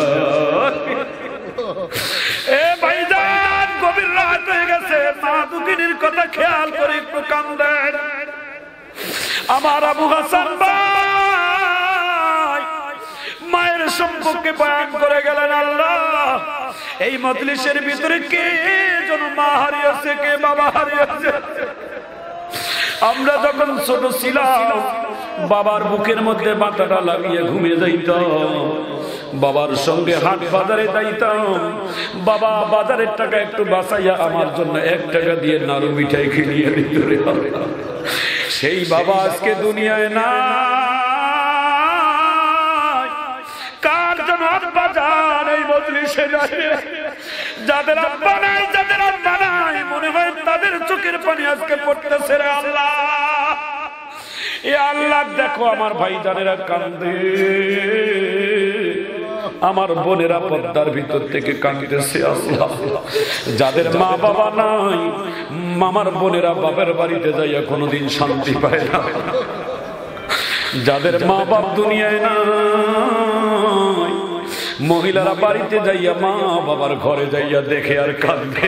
এ ভাইজান, গভীর রাত হয়ে গেছে, মা দুঃখিনীর কথা খেয়াল করে একটু কান্দেন। আমার আবু হাসান ভাই মায়ের সম্পর্কে বয়ান করে গেলেন। আল্লাহ, এই মজলিসের ভিতরে কে যেন মা হারিয়েছে, কে বাবা হারিয়েছে। আমরা যখন ছোট ছিলাম বাবার বুকের মধ্যে মাথাটা লাগিয়ে ঘুমিয়ে যাইতাম, বাবার সঙ্গে হাট বাজারে যাইতাম, বাবা বাজারের টাকা একটু বাঁচাইয়া আমার জন্য এক টাকা দিয়ে নাড়ু মিঠাই কিনিয়ে দিত। সেই বাবা আজকে দুনিয়ায় না, কার জন্য আব্বা যান এই মজলিসে যায়, যাদের আব্বা নাই, যাদের আব্বা নাই, মনে হয় তাদের চোখের পানি আজকে পড়তেছে রে আল্লাহ। এ আল্লাহ, দেখো আমার ভাইজানেরা কান্দে, আমার বোনেরা পর্দার ভিতর থেকে কাঁদতেছে আল্লাহ। যাদের মা বাবা নাই, আমার বোনেরা বাবার বাড়িতে যাইয়া কোনোদিন শান্তি পায় না। যাদের মা বাপ দুনিয়ায় নাই, মহিলারা বাড়িতে যাইয়া মা বাবার ঘরে যাইয়া দেখে আর কাঁদবে।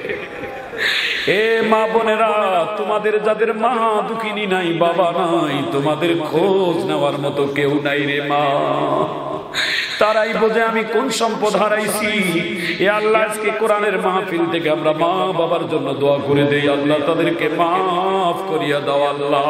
এ মা বোনেরা, তোমাদের যাদের মা দুঃখিনী নাই, বাবা নাই, তোমাদের খোঁজ নেওয়ার মতো কেউ নাই রে মা। তারাই বোঝে আমি কোন সম্পদ হারাইছি। এ আল্লাহ, আজকে কোরআনের মাহফিল থেকে আমরা মা বাবার জন্য দোয়া করে দেই, আল্লাহ তাদেরকে মাফ করিয়া দাও আল্লাহ।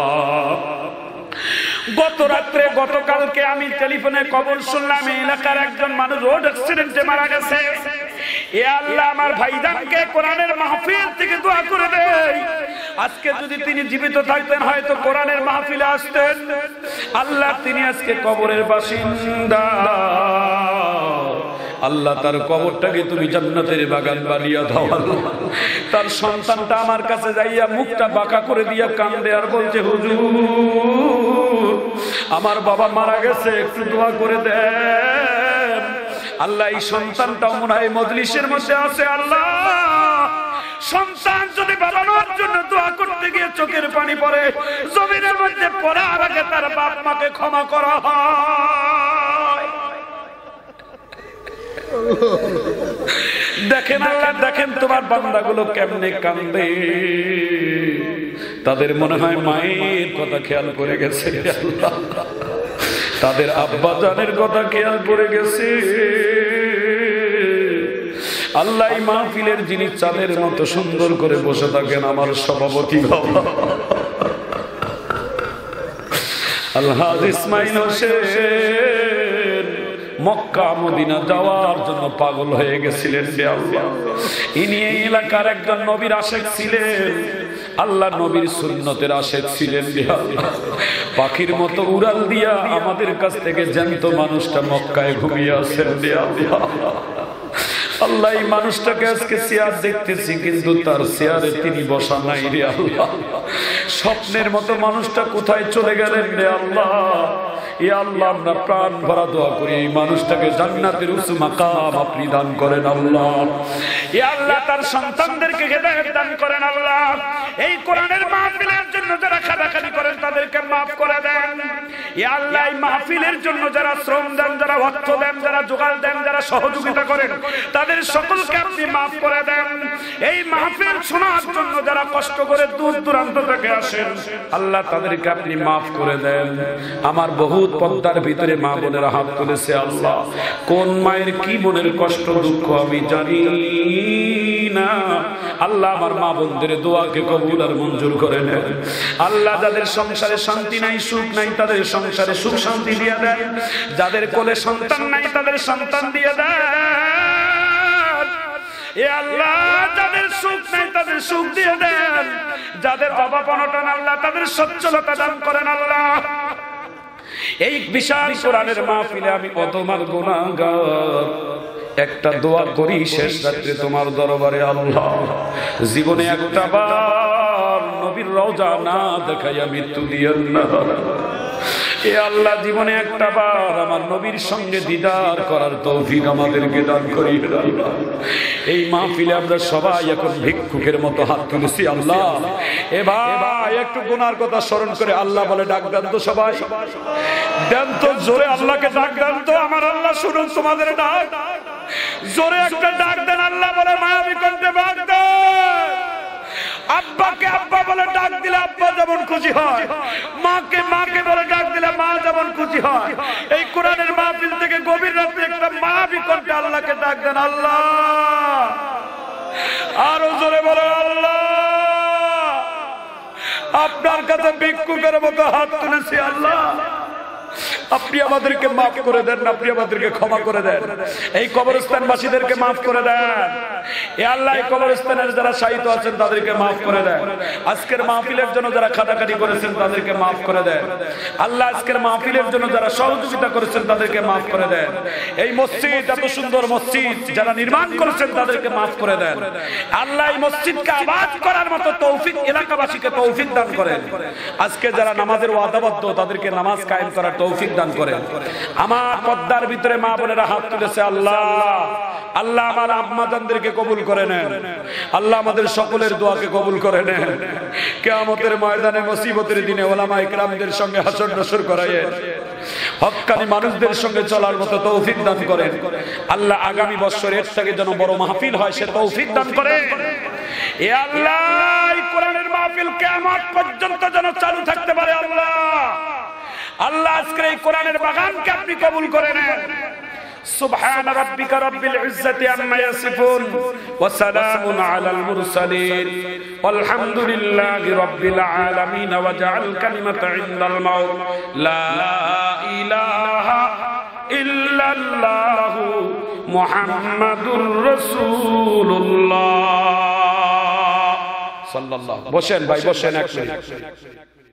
গত রাত্রে গতকালকে আমি টেলিফোনে খবর শুনলাম এলাকার একজন মানুষ রোড অ্যাক্সিডেন্টে মারা গেছে। এ আল্লাহ, আমার ভাইজানকে কোরআনের মাহফিল থেকে দোয়া করে দেই, আজকে যদি তিনি জীবিত থাকতেন হয়তো কোরআনের মাহফিলে আসতেন। আল্লাহ, তিনি আজকে কবরের বাসিন্দা, আল্লাহ তার কবরটাকে তুমি জান্নাতের বাগান বানিয়ে দাও আল্লাহ। তার সন্তানটা আমার কাছে যাইয়া মুখটা বাঁকা করে দিয়া কান্দে আর বলছে হুজুর আমার বাবা মারা গেছে, একটু দোয়া করে দেন। আল্লাহ এই সন্তানটাও মনে হয় মজলিসের মধ্যে আছে। আল্লাহ সন্তান যদি বাবানোর জন্য দোয়া করতে গিয়ে চোখের পানি পড়ে, জমিনের মধ্যে পড়ার আগে তার বাপ মাকে ক্ষমা করা হয়। দেখেন আল্লাহ, দেখেন তোমার বান্দাগুলো কেমনে কান্দে। তাদের মনে হয় মায়ের কথা খেয়াল করে গেছে আল্লাহ, তাদের আব্বা জানের কথা খেয়াল করে গেছে আল্লাহ। এই মাহফিলের যিনি চাঁদের মতো সুন্দর করে বসে থাকেন আমার সভাপতি বাবা আলহাজ ইসমাইল হোসেন, মক্কা মদিনা যাওয়ার জন্য পাগল হয়ে গেছিলেন রে আল্লাহ। ইনি এই এলাকার একজন নবীর আশেক ছিলেন, আল্লাহ নবীর সুন্নতের আশেক ছিলেন রে আল্লাহ। পাখির মতো উড়াল দিয়া আমাদের কাছ থেকে জ্যান্ত মানুষটা মক্কায় ঘুমিয়ে আসেন রে আল্লাহ। আল্লাহ এই মানুষটাকে আজকে চেয়ার দেখতেছি, কিন্তু তার চেয়ারে তিনি বসা নাই রে আল্লাহ। স্বপ্নের মতো মানুষটা কোথায় চলে গেলেন রে আল্লাহ। ইয়া আল্লাহ আমরা প্রাণ ভরা দোয়া করি এই মানুষটাকে জান্নাতের উঁচু মাকাম আপনি দান করেন আল্লাহ। ইয়া আল্লাহ তার সন্তানদেরকে হেদায়েত দান করেন আল্লাহ। এই কোরআনের মাহফিলের জন্য যারা খাটাখাটি করেন তাদেরকে মাফ করে দেন। ইয়া আল্লাহ এই মাহফিলের জন্য যারা শ্রম দেন, যারা অর্থ দেন, যারা জোগাড় দেন, যারা সহযোগিতা করেন তাদের সকলকে আপনি মাফ করে দেন। এই মাহফিল শোনার জন্য যারা কষ্ট করে দূর দূরান্ত থেকে আসেন আল্লাহ তাদেরকে আপনি মাফ করে দেন। আমার বহুত পর্দার ভিতরে মা বোনেরা হাত তুলেছে আল্লাহ, কোন মায়ের কি মনের কষ্ট দুঃখ আমি জানি না আল্লাহ। আমার মা বোনদের দোয়াকে কবুল আর মঞ্জুর করে নেন আল্লাহ। যাদের সংসারে শান্তি নাই, সুখ নাই, তাদের সংসারে সুখ শান্তি দিয়ে দেন। যাদের কোলে সন্তান নাই তাদের সন্তান দিয়ে দেন। এ আল্লাহ যাদের সুখ নাই তাদের সুখ দিয়ে দেন। যাদের অভাব অনটন আল্লাহ তাদের সচ্ছলতা দান করেন আল্লাহ। এই বিশাল কোরআনের মাহফিলে আমি অতমার গুনাহগার, একটা দোয়া করি শেষ রাত্রে তোমার দরবারে আল্লাহ, জীবনে একটা বার নবীর রওজা না দেখাইয়া মৃত্যু দিয়েন না। এ আল্লাহ জীবনে একটা বার আমার নবীর সঙ্গে দিদার করার তৌফিক আমাদেরকে দান করিয়ে দাও। এই মাহফিলে আমরা সবাই এখন ভিক্ষুকের মতো হাত তুলেছি আল্লাহ। এ ভাই একটু গুনার কথা স্মরণ করে আল্লাহ বলে ডাক দেন তো, সবাই দেন তো জোরে আল্লাহকে ডাক দেন তো। আমার আল্লাহ শুনুন তোমাদের ডাক, জোরে একটা ডাক দেন। আল্লাহ বলে মায়াবী কণ্ঠে ডাক দেন। আব্বাকে আব্বা বলে ডাক দিলে আব্বা যেমন খুশি হয়, মাকে মাকে বলে ডাক দিলে মা যেমন খুশি হয়। এই কোরআনের মাহফিল থেকে গভীর রাতে একটা মায়াবী কণ্ঠে আল্লাহকে ডাক দেন। আল্লাহ আরো জোরে বলে আল্লাহ। আপনার কাছে ভিক্ষুকের মতো হাত তুলেছি আল্লাহ, আপনি আমাদেরকে মাফ করে দেন, আপনি আমাদেরকে ক্ষমা করে দেন। এই কবরস্থানবাসীদেরকে মাফ করে দেন। এ আল্লাহ এই কবরস্থানের যারা শাহিদ আছেন তাদেরকে মাফ করে দেন। আজকের মাহফিলের জন্য যারা খাটাখাটি করেছেন তাদেরকে মাফ করে দেন আল্লাহ। আজকের মাহফিলের জন্য যারা সহযোগিতা করেছেন তাদেরকে মাফ করে দেন। এই মসজিদ এত সুন্দর মসজিদ যারা নির্মাণ করেছেন তাদেরকে মাফ করে দেন আল্লাহ। এই মসজিদকে আবাদ করার মতো তৌফিক এলাকাবাসীকে তৌফিক দান করেন। আজকে যারা নামাজের ওয়াদাবদ্ধ তাদেরকে নামাজ কায়েম করার তৌফিক দান করেন। আমার পর্দার ভিতরে মা বোনেরা হাত তুলেছে আল্লাহ। আল্লাহ আমার আম্মাজানদেরকে কবুল করে নেন আল্লাহ। আমাদের সকলের দোয়াকে কবুল করে নেন। কিয়ামতের ময়দানে মুসিবতের দিনে ওলামা ইকরামদের সঙ্গে হাসর নসর করায়েন। হক্কানি মানুষদের সঙ্গে চলার মতো তৌফিক দান করেন আল্লাহ। আগামী বছর এর থেকে যেন বড় মাহফিল হয় সে তৌফিক দান করেন। এ আল্লাহ এই কোরআনের মাহফিল কিয়ামত পর্যন্ত যেন চালু থাকতে পারে আল্লাহ। আল্লাহ আজকে এই কোরআনের বাগানকে আপনি কবুল করে নেন। সুবহান রাব্বিকা রাব্বিল ইজ্জাতি আম্মা ইয়াসিফুন ওয়া সালামুন আলাল মুরসালিন ওয়ালহামদুলিল্লাহি রাব্বিল আলামিন ওয়া জাআল কালিমাতা ইনদাল মাউত লা ইলাহা ইল্লাল্লাহু মুহাম্মাদুর রাসূলুল্লাহ সাল্লাল্লাহু। বসেন ভাই, বসেন এক মিনিট।